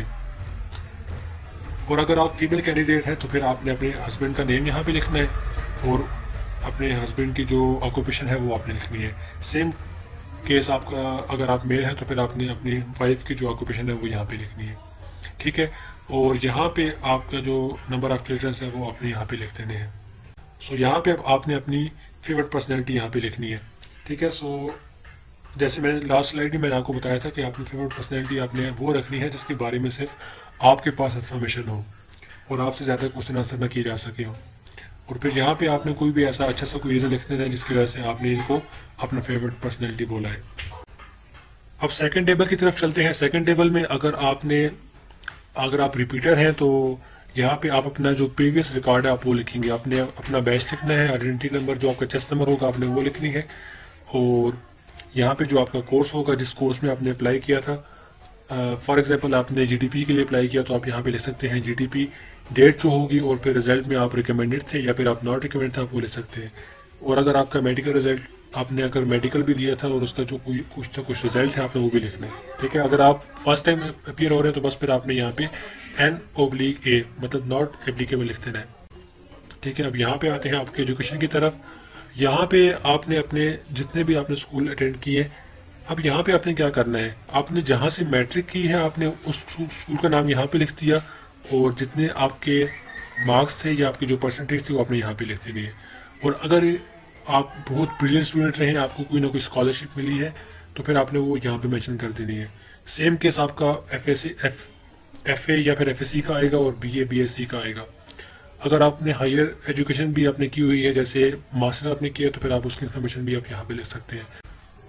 और अगर आप फीमेल कैंडिडेट हैं तो फिर आपने अपने हस्बैंड का नेम यहाँ पे लिखना है और अपने हस्बैंड की जो ऑक्यूपेशन है वो आपने लिखनी है। सेम केस आपका अगर आप मेल हैं तो फिर आपने अपनी वाइफ की जो ऑक्यूपेशन है वो यहाँ पे लिखनी है, ठीक है। और यहाँ पे आपका जो नंबर ऑफ चिल्ड्रंस है वो आपने यहाँ पे लिख देने हैं। सो यहाँ पे आपने अपनी फेवरेट पर्सनैलिटी यहाँ पे लिखनी है, ठीक है। सो जैसे मैंने लास्ट स्लाइड में मैंने आपको बताया था कि अपनी फेवरेट पर्सनैलिटी आपने वो रखनी है जिसके बारे में सिर्फ आपके पास इंफॉर्मेशन हो और आपसे ज़्यादा क्वेश्चन आंसर ना किए जा सके हो। और फिर यहाँ पे आपने कोई भी ऐसा अच्छा सा कोई रीज़न लिख देना है जिसकी वजह से आपने इनको अपना फेवरेट पर्सनैलिटी बोला है। अब सेकंड टेबल की तरफ चलते हैं। सेकंड टेबल में अगर आपने अगर आप रिपीटर हैं तो यहाँ पे आप अपना जो प्रीवियस रिकॉर्ड है आप वो लिखेंगे, आपने अपना बैच लिखना है, आइडेंटिटी नंबर जो आपका चेस्ट नंबर होगा आपने वो लिखनी है, और यहाँ पे जो आपका कोर्स होगा जिस कोर्स में आपने अप्लाई किया था, फॉर एग्जांपल आपने जीटीपी के लिए अप्लाई किया तो आप यहाँ पे लिख सकते हैं जीटीपी, डेट जो होगी, और फिर रिजल्ट में आप रिकमेंडेड थे या फिर आप नॉट रिकमेंडेड थे आप वो लिख सकते हैं। और अगर आपका मेडिकल रिजल्ट, आपने अगर मेडिकल भी दिया था और उसका जो कोई कुछ ना कुछ रिजल्ट है आपने वो भी लिखना है, ठीक है। अगर आप फर्स्ट टाइम अपीयर हो रहे हैं तो बस फिर आपने यहाँ पे एन ओब्लिक ए मतलब नॉट एप्लीकेबल लिख देना है, ठीक है। अब यहाँ पे आते हैं आपके एजुकेशन की तरफ। यहाँ पे आपने अपने जितने भी आपने स्कूल अटेंड किए, अब यहाँ पे आपने क्या करना है, आपने जहाँ से मैट्रिक की है आपने उस स्कूल का नाम यहाँ पे लिख दिया, और जितने आपके मार्क्स थे या आपकी जो परसेंटेज थी वो आपने यहाँ पे लिख देनी है। और अगर आप बहुत ब्रिलियंट स्टूडेंट रहे, आपको कोई ना कोई स्कॉलरशिप मिली है तो फिर आपने वो यहाँ पे मेंशन कर देनी है। सेम केस आपका F S F F A या फिर एफ एस सी का आएगा और B A B S C का आएगा। अगर आपने हायर एजुकेशन भी आपने की हुई है, जैसे मास्टर आपने किया, तो फिर आप उसकी इन्फॉर्मेशन भी आप यहाँ पे लिख सकते हैं।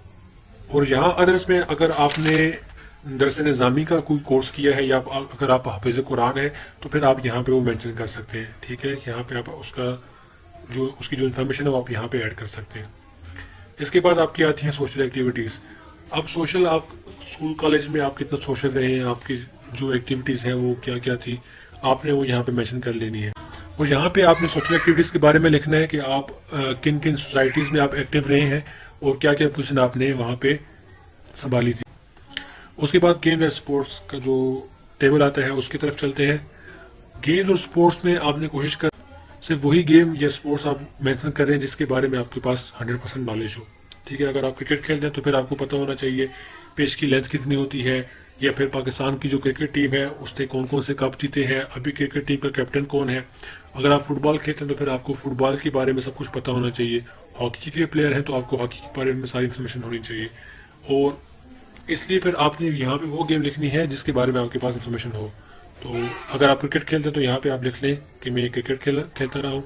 और यहाँ अदर्स में अगर आपने दरस निज़ामी का कोई कोर्स किया है या अगर आप हाफिज़ कुरान है तो फिर आप यहाँ पे वो मेंशन कर सकते हैं, ठीक है। यहाँ पे आप उसका जो उसकी जो इन्फॉर्मेशन है वो आप यहाँ पे ऐड कर सकते हैं। इसके बाद आपकी आती हैं सोशल एक्टिविटीज़। अब सोशल, आप स्कूल कॉलेज में आप कितना सोशल रहे हैं, आपकी जो एक्टिविटीज़ हैं वो क्या क्या थी, आपने वो यहाँ पे मेंशन कर लेनी है। और यहाँ पे आपने सोशल एक्टिविटीज़ के बारे में लिखना है कि आप किन किन सोसाइटीज़ में आप एक्टिव रहे हैं और क्या क्या पोजीशन आपने वहाँ पे संभाली थी। उसके बाद गेम्स एंड स्पोर्ट्स का जो टेबल आता है उसकी तरफ चलते हैं। गेम्स और स्पोर्ट्स में आपने कोशिश कर सिर्फ वही गेम या स्पोर्ट्स आप मेंशन कर रहे हैं जिसके बारे में आपके पास हंड्रेड परसेंट नॉलेज हो, ठीक है। अगर आप क्रिकेट खेलते हैं तो फिर आपको पता होना चाहिए पिच की लेंथ कितनी होती है, या फिर पाकिस्तान की जो क्रिकेट टीम है उसने कौन कौन से कप जीते हैं, अभी क्रिकेट टीम का कैप्टन कौन है। अगर आप फुटबॉल खेलते हैं तो फिर आपको फुटबॉल के बारे में सब कुछ पता होना चाहिए। हॉकी के प्लेयर हैं तो आपको हॉकी के बारे में सारी इन्फॉर्मेशन होनी चाहिए। और इसलिए फिर आपने यहाँ पे वो गेम लिखनी है जिसके बारे में आपके पास इन्फॉर्मेशन हो। तो अगर आप क्रिकेट खेलते हैं तो यहाँ पे आप लिख लें कि मैं क्रिकेट खेल खेलता रहा हूँ,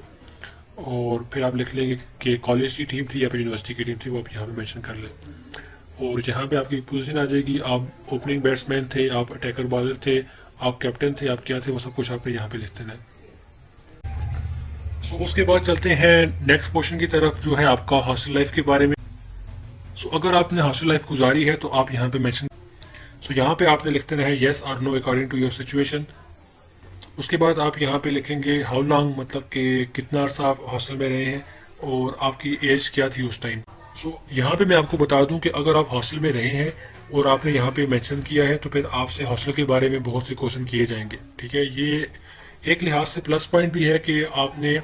और फिर आप लिख लेंगे कि कॉलेज की टीम थी या फिर यूनिवर्सिटी की टीम थी, वो आप यहाँ पे मेंशन कर लें। और जहाँ पे आपकी पोजीशन आ जाएगी, आप ओपनिंग बैट्समैन थे, आप अटैकर बॉलर थे, आप कैप्टन थे, आप क्या थे, वो सब कुछ आपने यहाँ पे लिख देना है। सो so, उसके बाद चलते हैं नेक्स्ट पोर्शन की तरफ जो है आपका हॉस्टल लाइफ के बारे में। सो so, अगर आपने हॉस्टल लाइफ गुजारी है तो आप यहाँ पे मेंशन, सो so, यहाँ पे आपने लिख देना है येस और no according to your situation. उसके बाद आप यहाँ पे लिखेंगे हाउ लॉन्ग, मतलब कि कितना अर्सा आप हॉस्टल में रहे हैं और आपकी एज क्या थी उस टाइम। सो so, यहाँ पे मैं आपको बता दूं कि अगर आप हॉस्टल में रहे हैं और आपने यहाँ पे मेंशन किया है तो फिर आपसे हॉस्टल के बारे में बहुत से क्वेश्चन किए जाएंगे, ठीक है। ये एक लिहाज से प्लस पॉइंट भी है कि आपने,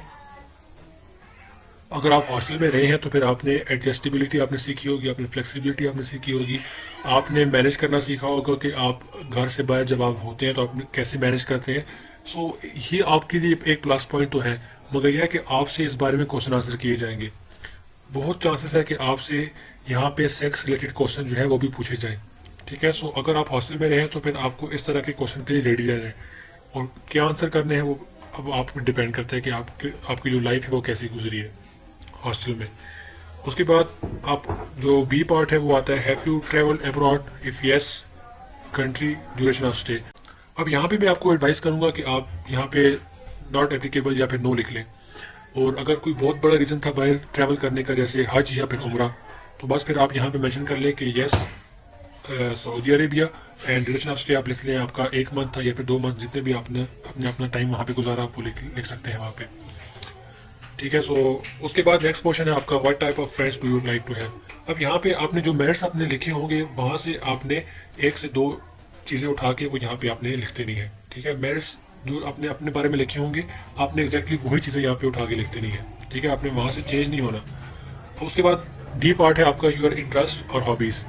अगर आप हॉस्टल में रहे हैं तो फिर आपने एडजस्टेबिलिटी आपने सीखी होगी, आपने फ्लेक्सिबिलिटी आपने सीखी होगी, आपने मैनेज करना सीखा होगा कि आप घर से बाहर जब आप होते हैं तो आप कैसे मैनेज करते हैं। सो so, ये आपके लिए एक प्लस पॉइंट तो है, मगर यह है कि आपसे इस बारे में क्वेश्चन आंसर किए जाएंगे। बहुत चांसेस है कि आपसे यहाँ पे सेक्स रिलेटेड क्वेश्चन जो है वो भी पूछे जाएं, ठीक है। सो so, अगर आप हॉस्टल में रहें तो फिर आपको इस तरह के क्वेश्चन के लिए रेडी रहना है, और क्या आंसर करने हैं वो अब आप पर डिपेंड करता है कि आपकी आपकी जो लाइफ है वो कैसी गुजरी है हॉस्टल में। उसके बाद आप जो बी पार्ट है वो आता है have you travel abroad, if yes country, duration of stay. अब यहाँ पे मैं आपको एडवाइस करूँगा कि आप यहाँ पे नॉट एप्लीकेबल या फिर नो लिख लें, और अगर कोई बहुत बड़ा रीज़न था बाहर ट्रैवल करने का जैसे हज या फिर उम्रा, तो बस फिर आप यहाँ पे मेंशन कर लें कि yes Saudi Arabia, and duration of stay आप लिख लें आपका एक मंथ था या फिर दो मंथ, जितने भी आपने अपने अपना टाइम वहाँ पे गुजारा आप वो लिख लिख सकते हैं वहाँ पे, ठीक है। सो so, उसके बाद नेक्स्ट क्वेश्चन है आपका what type of friends do you like to have. अब यहाँ पे आपने जो मेरिट्स आपने लिखे होंगे वहाँ से आपने एक से दो चीज़ें उठा के वो यहाँ पे आपने लिख देनी है, ठीक है। मेरिट्स जो आपने अपने बारे में लिखे होंगे आपने एग्जैक्टली वही चीज़ें यहाँ पे उठा के लिख देनी है, ठीक है। आपने वहाँ से चेंज नहीं होना। उसके बाद डी पार्ट है आपका यूर इंटरेस्ट और हॉबीज़।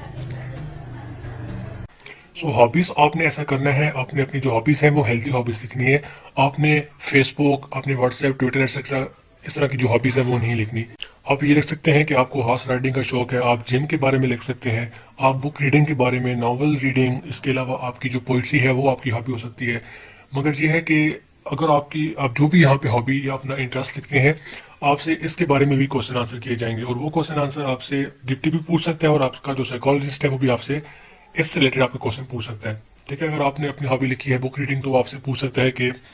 सो हॉबीज़ आपने ऐसा करना है, आपने अपनी जो हॉबीज़ हैं वो हेल्थी हॉबीज़ लिखनी है। आपने फेसबुक, अपने व्हाट्सएप, ट्विटर एक्सेट्रा इस तरह की जो हॉबीज़ है वो नहीं लिखनी। आप ये लिख सकते हैं कि आपको हॉर्स राइडिंग का शौक है, आप जिम के बारे में लिख सकते हैं, आप बुक रीडिंग के बारे में, नावल रीडिंग, इसके अलावा आपकी जो पोइट्री है वो आपकी हॉबी हो सकती है। मगर ये है कि अगर आपकी आप जो भी यहाँ पे हॉबी या अपना इंटरेस्ट लिखते हैं आपसे इसके बारे में भी क्वेश्चन आंसर किए जाएंगे, और वो क्वेश्चन आंसर आपसे डिप्टी भी पूछ सकता है और आपका जो साइकोलॉजिस्ट है वो भी आपसे इससे रिलेटेड आपके क्वेश्चन पूछ सकता है, ठीक है। अगर आपने अपनी हॉबी लिखी है बुक रीडिंग तो वो आपसे पूछ सकता है कि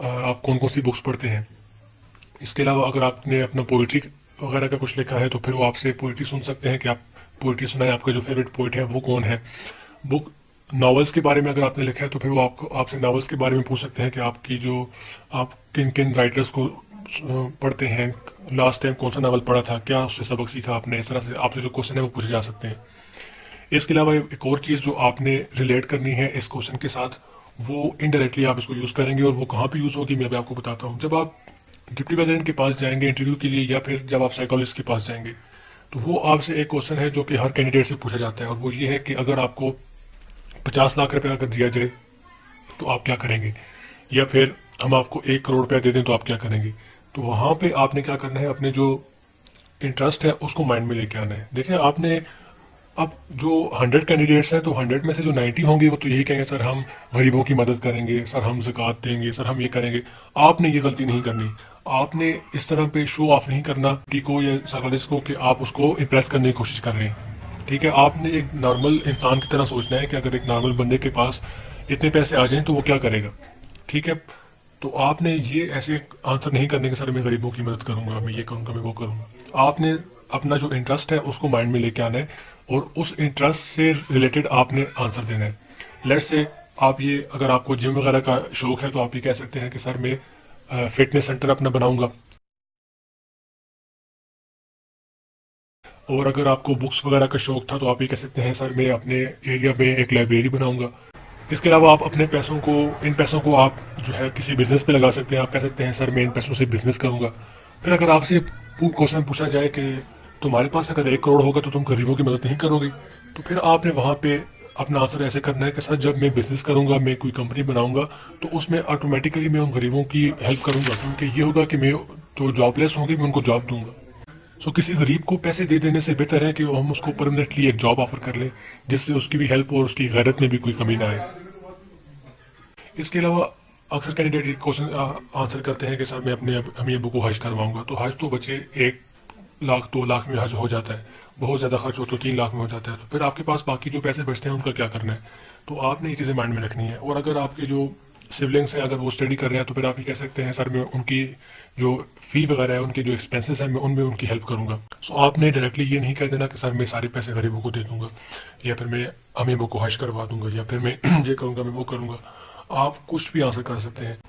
आप कौन कौन सी बुक्स पढ़ते हैं। इसके अलावा अगर आपने अपना पोइट्री वगैरह का कुछ लिखा है तो फिर वो आपसे पोइट्री सुन सकते हैं कि आप पोइट्री सुनाएं, आपका जो फेवरेट पोइट है वो कौन है। बुक नॉवेल्स के बारे में अगर आपने लिखा है तो फिर वो आपको आपसे नॉवेल्स के बारे में पूछ सकते हैं कि आपकी जो आप किन किन राइटर्स को पढ़ते हैं, लास्ट टाइम कौन सा नावल पढ़ा था, क्या उससे सबक सीखा आपने। इस तरह से आपसे जो क्वेश्चन है वो पूछे जा सकते हैं। इसके अलावा एक और चीज़ जो आपने रिलेट करनी है इस क्वेश्चन के साथ, वो इनडायरेक्टली आप इसको यूज़ करेंगे और वो कहाँ पे यूज़ होगी मैं भी आपको बताता हूँ। जब आप डिप्टी प्रेसिडेंट के पास जाएंगे इंटरव्यू के लिए या फिर जब आप साइकोलॉजिस्ट के पास जाएंगे तो वो आपसे एक क्वेश्चन है जो कि हर कैंडिडेट से पूछा जाता है और वो ये है कि अगर आपको पचास लाख रुपया अगर दिया जाए तो आप क्या करेंगे, या फिर हम आपको एक करोड़ रुपया दे दें तो आप क्या करेंगे। तो वहाँ पे आपने क्या करना है, अपने जो इंटरेस्ट है उसको माइंड में लेके आना है। देखिए आपने अब जो हंड्रेड कैंडिडेट्स हैं तो हंड्रेड में से जो नाइन्टी होंगे वो तो यही कहेंगे सर हम गरीबों की मदद करेंगे, सर हम ज़कात देंगे, सर हम ये करेंगे। आपने ये गलती नहीं करनी। आपने इस तरह पे शो ऑफ नहीं करना टी को या साइकोलॉजिस्ट को कि आप उसको इम्प्रेस करने की कोशिश कर रहे हैं। ठीक है, आपने एक नॉर्मल इंसान की तरह सोचना है कि अगर एक नॉर्मल बंदे के पास इतने पैसे आ जाएं तो वो क्या करेगा। ठीक है, तो आपने ये ऐसे आंसर नहीं करने के सर मैं गरीबों की मदद करूंगा, मैं ये करूंगा, मैं वो करूंगा। आपने अपना जो इंटरेस्ट है उसको माइंड में लेके आना है और उस इंटरेस्ट से रिलेटेड आपने आंसर देना है। लेट्स से आप ये अगर आपको जिम वगैरह का शौक है तो आप ये कह सकते हैं कि सर मैं फिटनेस सेंटर अपना बनाऊंगा। और अगर आपको बुक्स वगैरह का शौक था तो आप ये कह सकते हैं सर मैं अपने एरिया में एक लाइब्रेरी बनाऊंगा। इसके अलावा आप अपने पैसों को इन पैसों को आप जो है किसी बिजनेस पे लगा सकते हैं। आप कह सकते हैं सर मैं इन पैसों से बिजनेस करूंगा। फिर अगर आपसे क्वेश्चन पूछा जाए कि तुम्हारे पास अगर एक करोड़ होगा तो तुम गरीबों की मदद नहीं करोगे, तो फिर आपने वहाँ पे अपना आंसर ऐसे करना है कि सर जब मैं बिजनेस करूंगा, मैं कोई कंपनी बनाऊंगा तो उसमें ऑटोमेटिकली मैं उन गरीबों की हेल्प करूंगा, क्योंकि ये होगा कि मैं जो जॉबलेस होंगे मैं उनको जॉब दूंगा। सो so, किसी गरीब को पैसे दे देने से बेहतर है कि हम उसको परमानेंटली एक जॉब ऑफर कर लें जिससे उसकी भी हेल्प और उसकी गैरत में भी कोई कमी ना आए। इसके अलावा अक्सर कैंडिडेट क्वेश्चन आंसर करते हैं कि सर मैं अपने अम्मी अबू को हज करवाऊंगा। तो हज तो बच्चे एक लाख दो लाख में हज हो जाता है, बहुत ज़्यादा खर्च हो तो तीन लाख में हो जाता है। तो फिर आपके पास बाकी जो पैसे बचते हैं उनका क्या करना है, तो आपने ये चीज़ें माइंड में रखनी है। और अगर आपके जो सिबलिंग्स हैं अगर वो स्टडी कर रहे हैं तो फिर आप ये कह सकते हैं सर मैं उनकी जो फ़ी वगैरह है, उनके जो एक्सपेंसेस हैं मैं उनमें उनकी हेल्प करूंगा। सो आपने डायरेक्टली ये नहीं कह देना कि सर मैं सारे पैसे गरीबों को दे दूंगा, या फिर मैं अम्मी अबू को हज करवा दूंगा, या फिर मैं ये करूँगा, मैं वो करूँगा। आप कुछ भी आंसर कर सकते हैं।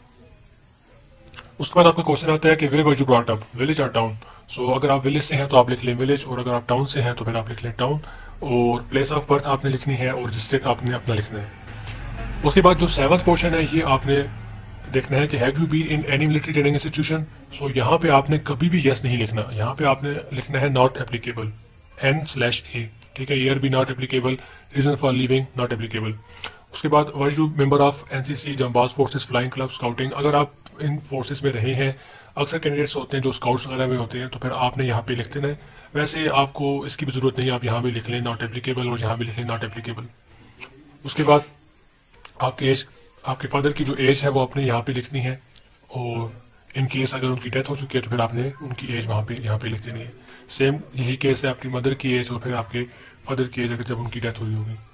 उसके बाद आपका क्वेश्चन आता है कि where were you brought up, village और टाउन। सो अगर आप विलेज से हैं तो आप लिख लें विलेज, और अगर आप टाउन से हैं तो फिर आप लिख लें टाउन। और प्लेस ऑफ बर्थ आपने लिखनी है और डिस्ट्रिक्ट आपने अपना लिखना है। उसके बाद जो सेवंथ पोर्शन है ये आपने देखना है कि have you been in any military training institution. So यहाँ पे आपने कभी भी यस नहीं लिखना, यहाँ पे आपने लिखना है not applicable, N slash A. ठीक है, ईयर भी not applicable, reason for leaving not applicable. उसके बाद were you member of NCC, जंबाज फोर्सेस, फ्लाइंग क्लब, स्काउटिंग। अगर आप इन फोर्सेस में रहे हैं, अक्सर कैंडिडेट्स होते हैं जो स्काउट्स वगैरह में होते हैं, तो फिर आपने यहाँ पे लिख देना है। वैसे आपको इसकी भी ज़रूरत नहीं है, आप यहाँ भी लिख लें नॉट एप्लीकेबल और यहाँ भी लिख लें नॉट एप्लीकेबल। उसके बाद आपकी एज, आपके फादर की जो एज है वो आपने यहाँ पे लिखनी है, और इन केस अगर उनकी डेथ हो चुकी है तो फिर आपने उनकी एज वहाँ पे यहाँ पे लिख देनी है। सेम यही केस है आपकी मदर की एज और फिर आपके फादर की एज अगर जब उनकी डेथ हुई होगी।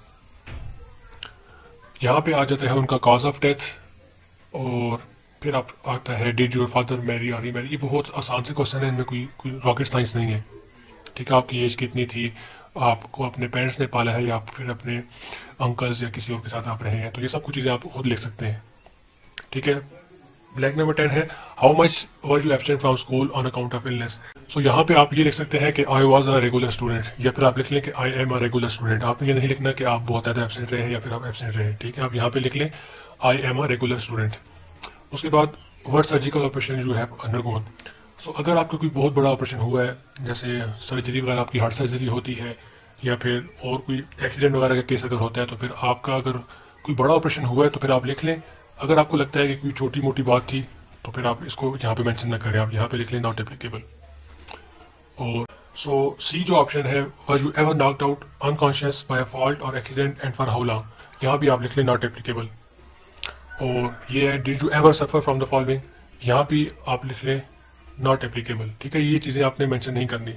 यहाँ पे आ जाता है उनका कॉज ऑफ डेथ, और फिर आप आता है डिड योर फादर मैरी और रीमैरी। ये बहुत आसान से क्वेश्चन है, इनमें कोई कोई रॉकेट साइंस नहीं है। ठीक है, आपकी एज कितनी थी, आपको अपने पेरेंट्स ने पाला है या फिर अपने अंकल्स या किसी और के साथ आप रहे हैं, तो ये सब कुछ चीज़ें आप खुद लिख सकते हैं। ठीक है, ब्लैक नंबर टेन है how much were you absent from school on account of illness. So यहाँ पे आप ये लिख सकते हैं कि I was a regular student, या फिर आप लिख लें कि I am a regular student. आपने ये नहीं लिखना कि आप बहुत ज़्यादा एब्सेंट रहे हैं या फिर आप एब्सेंट रहे। ठीक है, आप यहाँ पे लिख लें I am a regular student. उसके बाद what surgical operation you have undergone. So अगर आपका कोई बहुत बड़ा ऑपरेशन हुआ है, जैसे सर्जरी वगैरह, आपकी हार्ट सर्जरी होती है या फिर और कोई एक्सीडेंट वगैरह का केस अगर होता है, तो फिर आपका अगर कोई बड़ा ऑपरेशन हुआ है तो फिर आप लिख लें। अगर आपको लगता है कि कोई छोटी मोटी बात थी तो फिर आप इसको यहाँ पे मेंशन ना करें, आप यहाँ पे लिख लें नॉट एप्लीकेबल। और सो सी जो ऑप्शन है were you ever knocked out unconscious by fault और accident and for how long, यहाँ भी आप लिख लें नॉट एप्लीकेबल। और ये है did you ever suffer from the following, यहाँ भी आप लिख लें नॉट एप्लीकेबल। ठीक है, ये चीज़ें आपने मेंशन नहीं करनी।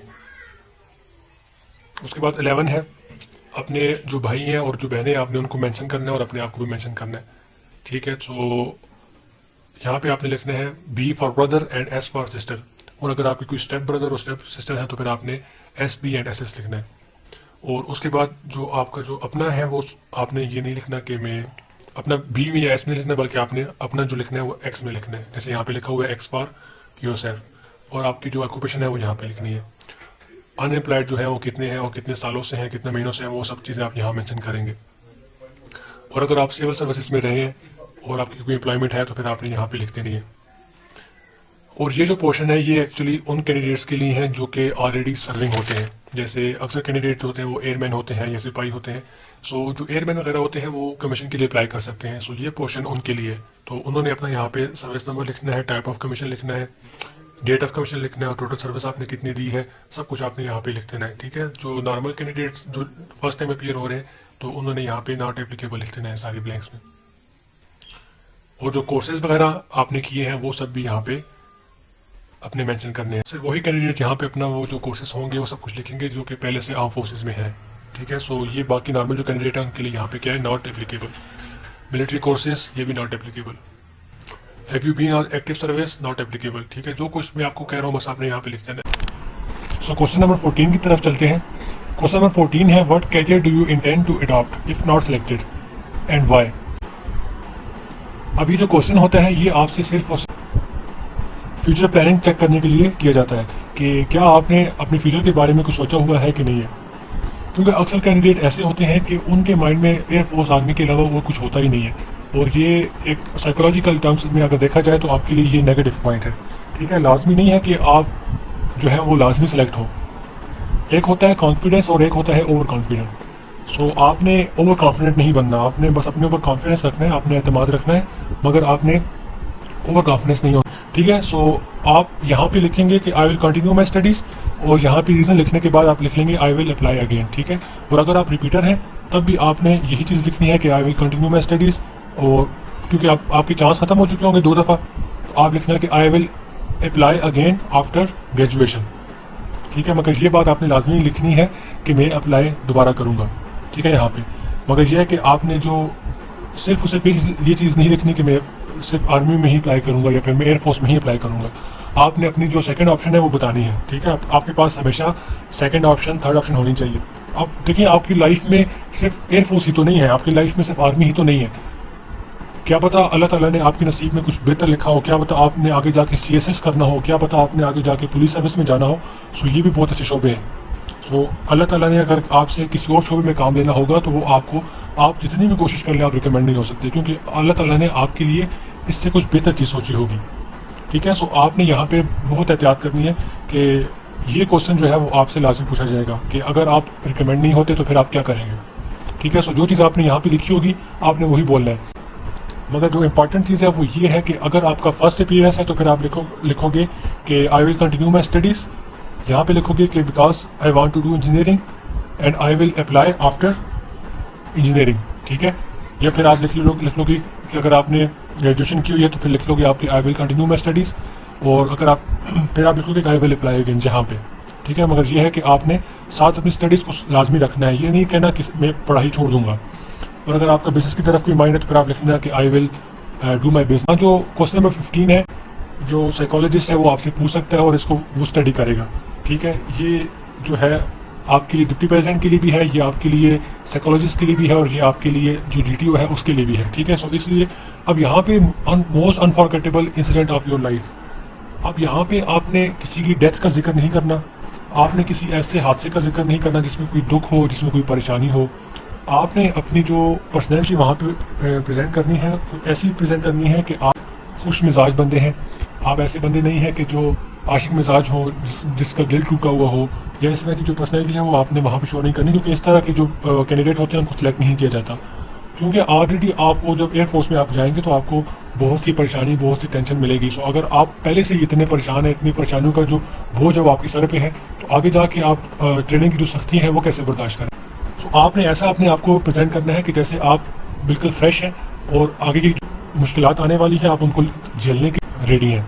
उसके बाद इलेवन है अपने जो भाई हैं और जो बहनें आपने उनको मेंशन करना है और अपने आप को भी मेंशन करना है। ठीक है, तो यहाँ पे आपने लिखना है B for brother and S for sister, और अगर आपकी कोई स्टेप ब्रदर और स्टेप सिस्टर है तो फिर आपने S B and S S लिखना है। और उसके बाद जो आपका जो अपना है वो आपने ये नहीं लिखना कि मैं अपना बी में या एस में लिखना है, बल्कि आपने अपना जो लिखना है वो एक्स में लिखना है। जैसे यहाँ पे लिखा हुआ है एक्स फॉर योर सेल्फ, और आपकी जो ऑक्यूपेशन है वो यहाँ पे लिखनी है। अनएम्प्लॉयड जो है वो कितने हैं और कितने सालों से हैं, कितने महीनों से हैं, वो सब चीज़ें आप यहाँ मेंशन करेंगे। और अगर आप सिविल सर्विसेज में रहे हैं और आपकी कोई एम्प्लॉयमेंट है तो फिर आपने यहाँ पे लिख देनी है। और ये जो पोर्शन है ये एक्चुअली उन कैंडिडेट्स के लिए हैं जो कि ऑलरेडी सर्विंग होते हैं। जैसे अक्सर कैंडिडेट जो होते हैं वो एयरमैन होते हैं या सिपाही होते हैं, सो जो एयरमैन वगैरह होते हैं वो कमीशन के लिए अप्लाई कर सकते हैं। सो ये पोर्शन उनके लिए, तो उन्होंने अपना यहाँ पे सर्विस नंबर लिखना है, टाइप ऑफ कमीशन लिखना है, डेट ऑफ कमीशन लिखना है, और टोटल सर्विस आपने कितनी दी है, सब कुछ आपने यहाँ पे लिख देना है। ठीक है, जो नॉर्मल कैंडिडेट जो फर्स्ट टाइम अपीयर हो रहे हैं तो उन्होंने यहाँ पे नॉट एप्लीकेबल लिख देना है सारी ब्लैंक्स में। और जो कोर्सेज वगैरह आपने किए हैं वो सब भी यहाँ पे अपने मेंशन करने हैं। सिर्फ वही कैंडिडेट यहाँ पे अपना वो जो कोर्सेज होंगे वो सब कुछ लिखेंगे जो कि पहले से आर्म फोर्सेज में है। ठीक है, सो ये बाकी नॉर्मल जो कैंडिडेट है उनके लिए यहाँ पे क्या है, नॉट एप्लीकेबल। मिलिट्री कोर्सेज ये भी not applicable. Have you been on active service, not applicable. ठीक है, जो कुछ मैं आपको कह रहा हूँ बस आपने यहाँ पे लिख देना है। सो क्वेश्चन नंबर फोर्टीन की तरफ चलते हैं। क्वेश्चन नंबर फोर्टीन है, what career do you intend to adopt if not selected and why. अभी जो क्वेश्चन होता है ये आपसे सिर्फ फ्यूचर प्लानिंग चेक करने के लिए किया जाता है कि क्या आपने अपने फ्यूचर के बारे में कुछ सोचा हुआ है कि नहीं है। क्योंकि अक्सर कैंडिडेट ऐसे होते हैं कि उनके माइंड में एयरफोर्स आर्मी के अलावा और कुछ होता ही नहीं है, और ये एक साइकोलॉजिकल टर्म्स में अगर देखा जाए तो आपके लिए ये नेगेटिव पॉइंट है। ठीक है, लाजमी नहीं है कि आप जो है वो लाजमी सेलेक्ट हो। एक होता है कॉन्फिडेंस और एक होता है ओवर कॉन्फिडेंट। सो आपने ओवर कॉन्फिडेंट नहीं बनना, आपने बस अपने ऊपर कॉन्फिडेंस रखना है, आपने एतमाद रखना है, मगर आपने ओवर कॉन्फिडेंस नहीं हो। ठीक है, सो आप यहाँ पे लिखेंगे कि I will continue my studies, और यहाँ पे रीज़न लिखने के बाद आप लिख लेंगे आई विल अप्लाई अगेन। ठीक है, और अगर आप रिपीटर हैं तब भी आपने यही चीज़ लिखनी है कि I will continue my studies, और क्योंकि आप आपके चांस खत्म हो चुके होंगे दो दफ़ा, तो आप लिखना है कि I will apply again after graduation. ठीक है, मगर ये बात आपने लाजमी लिखनी है कि मैं अप्लाई दोबारा करूँगा। ठीक है, यहाँ पे मगर यह है कि आपने जो सिर्फ उसे ये चीज़ नहीं लिखनी कि मैं सिर्फ आर्मी में ही अप्लाई करूंगा या फिर मैं एयरफोर्स में ही अप्लाई करूंगा। आपने अपनी जो सेकंड ऑप्शन है वो बतानी है। ठीक है, आप, आपके पास हमेशा सेकंड ऑप्शन थर्ड ऑप्शन होनी चाहिए। अब देखिए, आपकी लाइफ में सिर्फ एयरफोर्स ही तो नहीं है, आपकी लाइफ में सिर्फ आर्मी ही तो नहीं है। क्या पता अल्लाह ताला ने आपके नसीब में कुछ बेहतर लिखा हो, क्या पता आपने आगे जाके सी एस एस करना हो, क्या पता आपने आगे जाके पुलिस सर्विस में जाना हो। सो ये भी बहुत अच्छे शोबे हैं। सो अल्लाह ताला ने अगर आपसे किसी और शोबे में काम लेना होगा तो वो आपको, आप जितनी भी कोशिश कर लें आप रिकमेंड नहीं हो सकते, क्योंकि अल्लाह ताला ने आपके लिए इससे कुछ बेहतर चीज़ सोची होगी। ठीक है, सो आपने यहाँ पे बहुत एहतियात करनी है कि ये क्वेश्चन जो है वो आपसे लाजमी पूछा जाएगा कि अगर आप रिकमेंड नहीं होते तो फिर आप क्या करेंगे। ठीक है, सो जो चीज़ आपने यहाँ पे लिखी होगी आपने वही बोलना है। मगर जो इंपॉर्टेंट चीज़ है वो ये है कि अगर आपका फर्स्ट अपीयरेंस है तो फिर आप लिखो लिखोगे कि I will continue my studies. यहाँ पे लिखोगे कि because I want to do engineering and I will apply after engineering. ठीक है, या फिर आप लिख लो लिख लोगे कि अगर आपने ग्रेजुएशन की हुई है तो फिर लिख लोगे आपकी I will continue my studies, और अगर आप फिर आप लिखोगे कि आई विल अप्लाई अगेन जहाँ पे। ठीक है, मगर ये है कि आपने साथ अपनी स्टडीज़ को लाजमी रखना है, ये नहीं कहना कि मैं पढ़ाई छोड़ दूंगा। और अगर आपका बिजनेस की तरफ कोई माइंड है तो फिर आप लिखना कि I will do my business. जो क्वेश्चन नंबर फिफ्टीन है, जो साइकोलॉजिस्ट है वो आपसे पूछ सकता है और इसको वो स्टडी करेगा। ठीक है, ये जो है आपके लिए डिप्टी प्रेसिडेंट के लिए भी है, ये आपके लिए साइकोलॉजिस्ट के लिए भी है, और ये आपके लिए जो जीटीओ है उसके लिए भी है। ठीक है, सो इसलिए अब यहाँ पे most unforgettable incident of your life, अब यहाँ पे आपने किसी की डेथ का जिक्र नहीं करना, आपने किसी ऐसे हादसे का जिक्र नहीं करना जिसमें कोई दुख हो, जिसमें कोई परेशानी हो। आपने अपनी जो पर्सनैलिटी वहाँ पे प्रेजेंट करनी है ऐसी प्रेजेंट करनी है कि आप खुश मिजाज बंदे हैं, आप ऐसे बंदे नहीं हैं कि जो आशिक मिजाज हो, जिस, जिसका दिल टूटा हुआ हो, या इस तरह की जो पर्सनैलिटी है वो आपने वहाँ पे शो नहीं करनी, क्योंकि इस तरह के जो कैंडिडेट होते हैं उनको सिलेक्ट नहीं किया जाता। क्योंकि ऑलरेडी आप वो जब एयरफोर्स में आप जाएंगे तो आपको बहुत सी परेशानी, बहुत सी टेंशन मिलेगी। सो अगर आप पहले से इतने परेशान हैं, इतनी परेशानियों का जो बोझ है वो आपके सर पे है, तो आगे जाके आप ट्रेनिंग की जो सख्ती है वो कैसे बर्दाश्त करें। सो आपने ऐसा अपने आप को प्रेजेंट करना है कि जैसे आप बिल्कुल फ्रेश हैं और आगे की मुश्किलात आने वाली है आप उनको झेलने के रेडी हैं।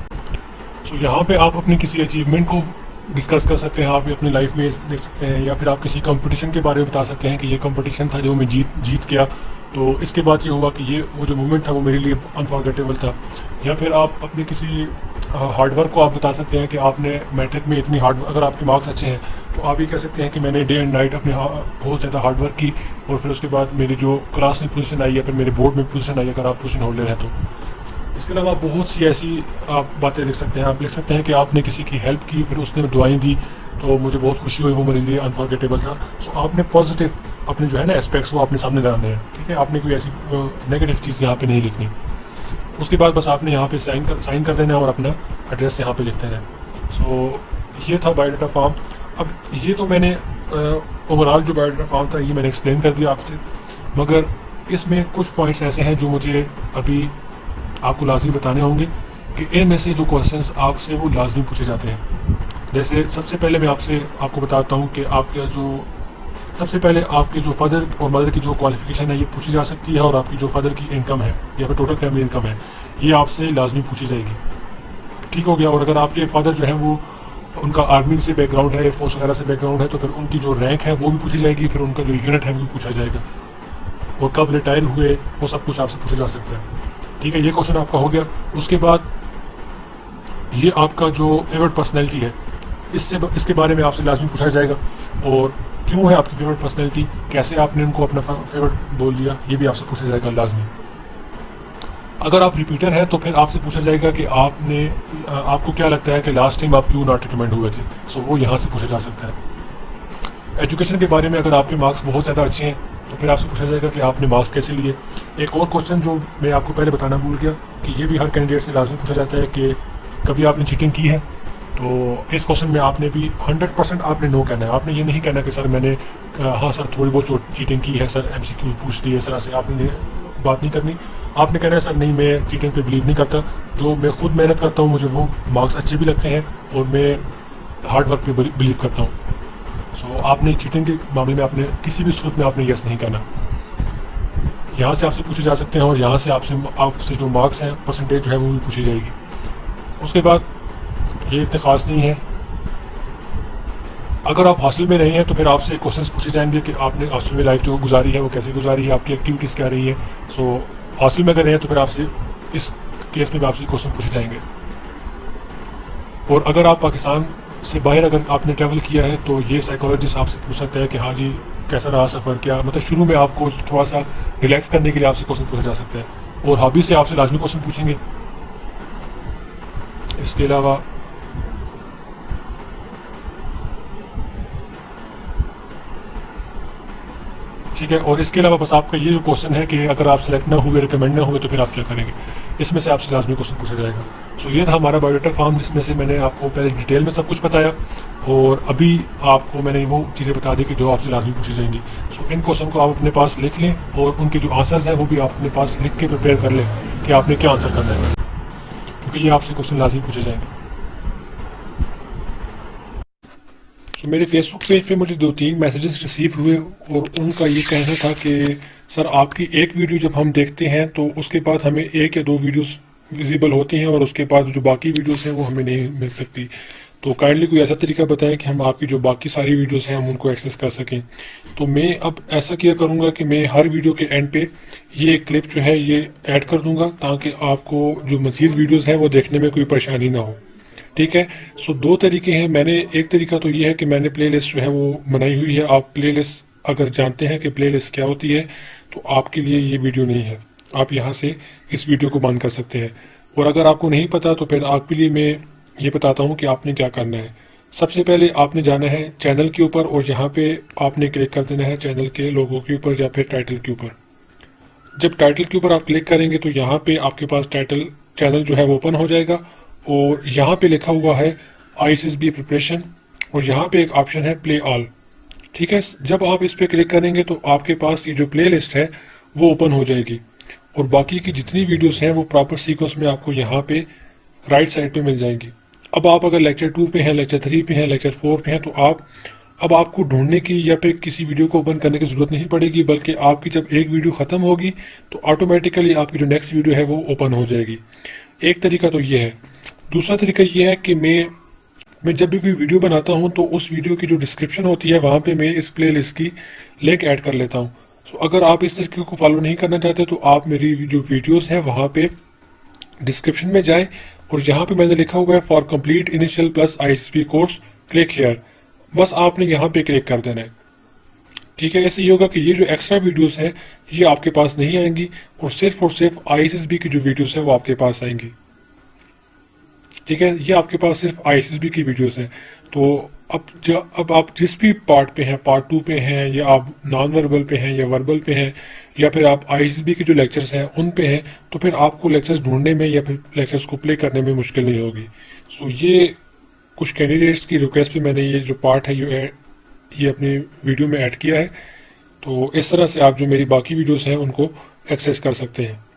सो यहाँ पे आप अपनी किसी अचीवमेंट को डिस्कस कर सकते हैं, आप अपनी लाइफ में देख सकते हैं, या फिर आप किसी कंपटीशन के बारे में बता सकते हैं कि ये कंपटीशन था जो मैं जीत जीत गया तो इसके बाद ये हुआ कि ये वो जो मोमेंट था वो मेरे लिए अनफॉरगेटेबल था। या फिर आप अपने किसी हार्डवर्क को आप बता सकते हैं कि आपने मैट्रिक में इतनी हार्ड, अगर आपके मार्क्स अच्छे हैं तो आप ये कह सकते हैं कि मैंने डे एंड नाइट अपने बहुत ज़्यादा हार्डवर्क की और फिर उसके बाद मेरी जो क्लास में पोजीशन आई या फिर मेरे बोर्ड में पोजीशन आई, अगर आप पोजीशन होल्डर हैं तो। इसके अलावा बहुत सी ऐसी आप बातें लिख सकते हैं। आप लिख सकते हैं कि आपने किसी की हेल्प की, फिर उसने दुआएं दी तो मुझे बहुत खुशी हुई, वो मेरे लिए अनफॉरगेटेबल था। सो आपने पॉजिटिव अपने जो है ना एस्पेक्ट्स वो आपने सामने लाने हैं, ठीक है। आपने कोई ऐसी नेगेटिव चीज़ यहाँ पे नहीं लिखनी। उसके बाद बस आपने यहाँ पे साइन कर साइन कर देना है और अपना एड्रेस यहाँ पे लिख देना है। सो ये था बायोडाटा फॉर्म। अब ये तो मैंने ओवरऑल जो बायोडाटा फॉर्म था ये मैंने एक्सप्लेन कर दिया आपसे, मगर इसमें कुछ पॉइंट्स ऐसे हैं जो मुझे अभी आपको लाजमी बताने होंगे कि इनमें से जो क्वेश्चंस आपसे वो लाजमी पूछे जाते हैं। जैसे सबसे पहले मैं आपसे आपको बताता हूँ कि आपका जो सबसे पहले आपके जो फादर और मदर की जो क्वालिफिकेशन है ये पूछी जा सकती है, और आपकी जो फादर की इनकम है या फिर टोटल फैमिली इनकम है ये आपसे लाजमी पूछी जाएगी, ठीक हो गया। और अगर आपके फादर जो है वो उनका आर्मी से बैकग्राउंड है, एयरफोर्स वगैरह से बैकग्राउंड है, तो फिर उनकी जो रैंक है वो भी पूछी जाएगी, फिर उनका जो यूनिट है वो भी पूछा जाएगा, और कब रिटायर हुए वो सब कुछ आपसे पूछा जा सकता है, ठीक है। ये क्वेश्चन आपका हो गया। उसके बाद ये आपका जो फेवरेट पर्सनैलिटी है इससे इसके बारे में आपसे लाजमी पूछा जाएगा, और क्यों है आपकी फेवरेट पर्सनैलिटी, कैसे आपने उनको अपना फेवरेट बोल दिया, ये भी आपसे पूछा जाएगा लाजमी। अगर आप रिपीटर हैं तो फिर आपसे पूछा जाएगा कि आपने आपको क्या लगता है कि लास्ट टाइम आप क्यों नॉट रिकमेंड हुए थे, सो वो यहाँ से पूछा जा सकता है। एजुकेशन के बारे में अगर आपके मार्क्स बहुत ज़्यादा अच्छे हैं तो फिर आपसे पूछा जाएगा कि आपने मार्क्स कैसे लिए। एक और क्वेश्चन जो मैं आपको पहले बताना भूल गया कि ये भी हर कैंडिडेट से लाजमी पूछा जाता है कि कभी आपने चीटिंग की है, तो इस क्वेश्चन में आपने भी हंड्रेड परसेंट आपने नो कहना है। आपने ये नहीं कहना कि सर मैंने हाँ सर थोड़ी बहुत चीटिंग की है, सर एमसीक्यू पूछ ली, इस तरह से आपने बात नहीं करनी। आपने कहना है सर नहीं मैं चीटिंग पे बिलीव नहीं करता, जो मैं खुद मेहनत करता हूँ मुझे वो मार्क्स अच्छे भी लगते हैं और मैं हार्ड वर्क पे बिलीव करता हूँ। सो so, आपने चीटिंग के मामले में आपने किसी भी सूरत में आपने यस नहीं कहना। यहाँ से आपसे पूछे जा सकते हैं और यहाँ से आपसे आपसे जो मार्क्स हैं परसेंटेज जो है वो भी पूछी जाएगी। उसके बाद ये इतने ख़ास नहीं है। अगर आप हॉस्टल में नहीं हैं तो फिर आपसे क्वेश्चंस पूछे जाएंगे कि आपने हॉस्टल में लाइफ जो गुजारी है वो कैसे गुजारी है, आपकी एक्टिविटीज़ क्या रही है। सो हॉस्टल में अगर हैं तो फिर आपसे इस केस में आपसे क्वेश्चन पूछे जाएंगे। और अगर आप पाकिस्तान से बाहर अगर आपने ट्रैवल किया है तो ये साइकोलॉजिस्ट आपसे पूछ सकता है कि हाँ जी कैसा रहा सफ़र, क्या मतलब शुरू में आपको थोड़ा सा रिलैक्स करने के लिए आपसे क्वेश्चन पूछा जा सकता है। और हॉबी से आपसे लाजमी क्वेश्चन पूछेंगे। इसके अलावा ठीक है, और इसके अलावा बस आपका ये जो क्वेश्चन है कि अगर आप सेलेक्ट ना हुए, रिकमेंड ना हुए तो फिर आप क्या करेंगे, इसमें से आपसे लाजमी क्वेश्चन पूछा जाएगा। सो ये था हमारा बायोडाटा फॉर्म जिसमें से मैंने आपको पहले डिटेल में सब कुछ बताया और अभी आपको मैंने वो चीज़ें बता दी कि जो आपसे लाजमी पूछी जाएंगी। सो इन क्वेश्चन को आप अपने पास लिख लें और उनके जो आंसर्स हैं वो भी आप अपने पास लिख के प्रिपेयर कर लें कि आपने क्या आंसर करना है, क्योंकि ये आपसे क्वेश्चन लाजमी पूछे जाएंगे। तो मेरे फेसबुक पेज पे मुझे दो तीन मैसेजेस रिसीव हुए और उनका ये कहना था कि सर आपकी एक वीडियो जब हम देखते हैं तो उसके बाद हमें एक या दो वीडियोस विजिबल होती हैं और उसके बाद जो बाकी वीडियोस हैं वो हमें नहीं मिल सकती। तो काइंडली कोई ऐसा तरीका बताएं कि हम आपकी जो बाकी सारी वीडियोस हैं हम उनको एक्सेस कर सकें। तो मैं अब ऐसा किया करूँगा कि मैं हर वीडियो के एंड पे ये क्लिप जो है ये ऐड कर दूँगा ताकि आपको जो मज़ीद वीडियोज़ हैं वो देखने में कोई परेशानी ना हो, ठीक है। सो दो तरीके हैं। मैंने एक तरीका तो ये है कि मैंने प्लेलिस्ट जो है वो बनाई हुई है। आप प्लेलिस्ट अगर जानते हैं कि प्लेलिस्ट क्या होती है तो आपके लिए ये वीडियो नहीं है, आप यहाँ से इस वीडियो को बंद कर सकते हैं। और अगर आपको नहीं पता तो फिर आपके लिए मैं ये बताता हूँ कि आपने क्या करना है। सबसे पहले आपने जाना है चैनल के ऊपर और यहाँ पे आपने क्लिक कर देना है चैनल के लोगों के ऊपर या फिर टाइटल के ऊपर। जब टाइटल के ऊपर आप क्लिक करेंगे तो यहाँ पे आपके पास टाइटल चैनल जो है वो ओपन हो जाएगा और यहाँ पे लिखा हुआ है I S S B preparation और यहाँ पे एक ऑप्शन है प्ले ऑल, ठीक है। जब आप इस पे क्लिक करेंगे तो आपके पास ये जो प्ले लिस्ट है वो ओपन हो जाएगी और बाकी की जितनी वीडियोस हैं वो प्रॉपर सीक्वेंस में आपको यहाँ पे राइट साइड पे मिल जाएंगी। अब आप अगर लेक्चर टू पे हैं, लेक्चर थ्री पे हैं, लेक्चर फोर पे हैं तो आप अब आपको ढूंढने की या फिर किसी वीडियो को ओपन करने की जरूरत नहीं पड़ेगी, बल्कि आपकी जब एक वीडियो खत्म होगी तो ऑटोमेटिकली आपकी जो नेक्स्ट वीडियो है वो ओपन हो जाएगी। एक तरीका तो ये है। दूसरा तरीका ये है कि मैं मैं जब भी कोई वीडियो बनाता हूं तो उस वीडियो की जो डिस्क्रिप्शन होती है वहां पे मैं इस प्लेलिस्ट की लिंक ऐड कर लेता हूं। सो अगर आप इस तरीके को फॉलो नहीं करना चाहते तो आप मेरी जो वीडियोस हैं वहाँ पे डिस्क्रिप्शन में जाएं और यहाँ पे मैंने लिखा हुआ है for complete initial plus ISP course click here, बस आपने यहाँ पे क्लिक कर देना है। ठीक है, ऐसे ही होगा कि ये जो एक्स्ट्रा वीडियोस हैं ये आपके पास नहीं आएंगी और सिर्फ और सिर्फ आईएसएसबी की जो वीडियोस हैं वो आपके पास आएंगी। ठीक है, ये आपके पास सिर्फ आईएसएसबी की वीडियोस हैं। तो अब जब अब आप जिस भी पार्ट पे हैं, पार्ट टू पे हैं या आप नॉन वर्बल पे हैं या वर्बल पे हैं या फिर आप आईएसएसबी के जो लेक्चर्स हैं उन पे हैं, तो फिर आपको लेक्चर्स ढूंढने में या फिर लेक्चर्स को प्ले करने में मुश्किल नहीं होगी। सो ये कुछ कैंडिडेट्स की रिक्वेस्ट पे मैंने ये जो पार्ट है ये ये अपनी वीडियो में ऐड किया है। तो इस तरह से आप जो मेरी बाकी वीडियोस हैं उनको एक्सेस कर सकते हैं।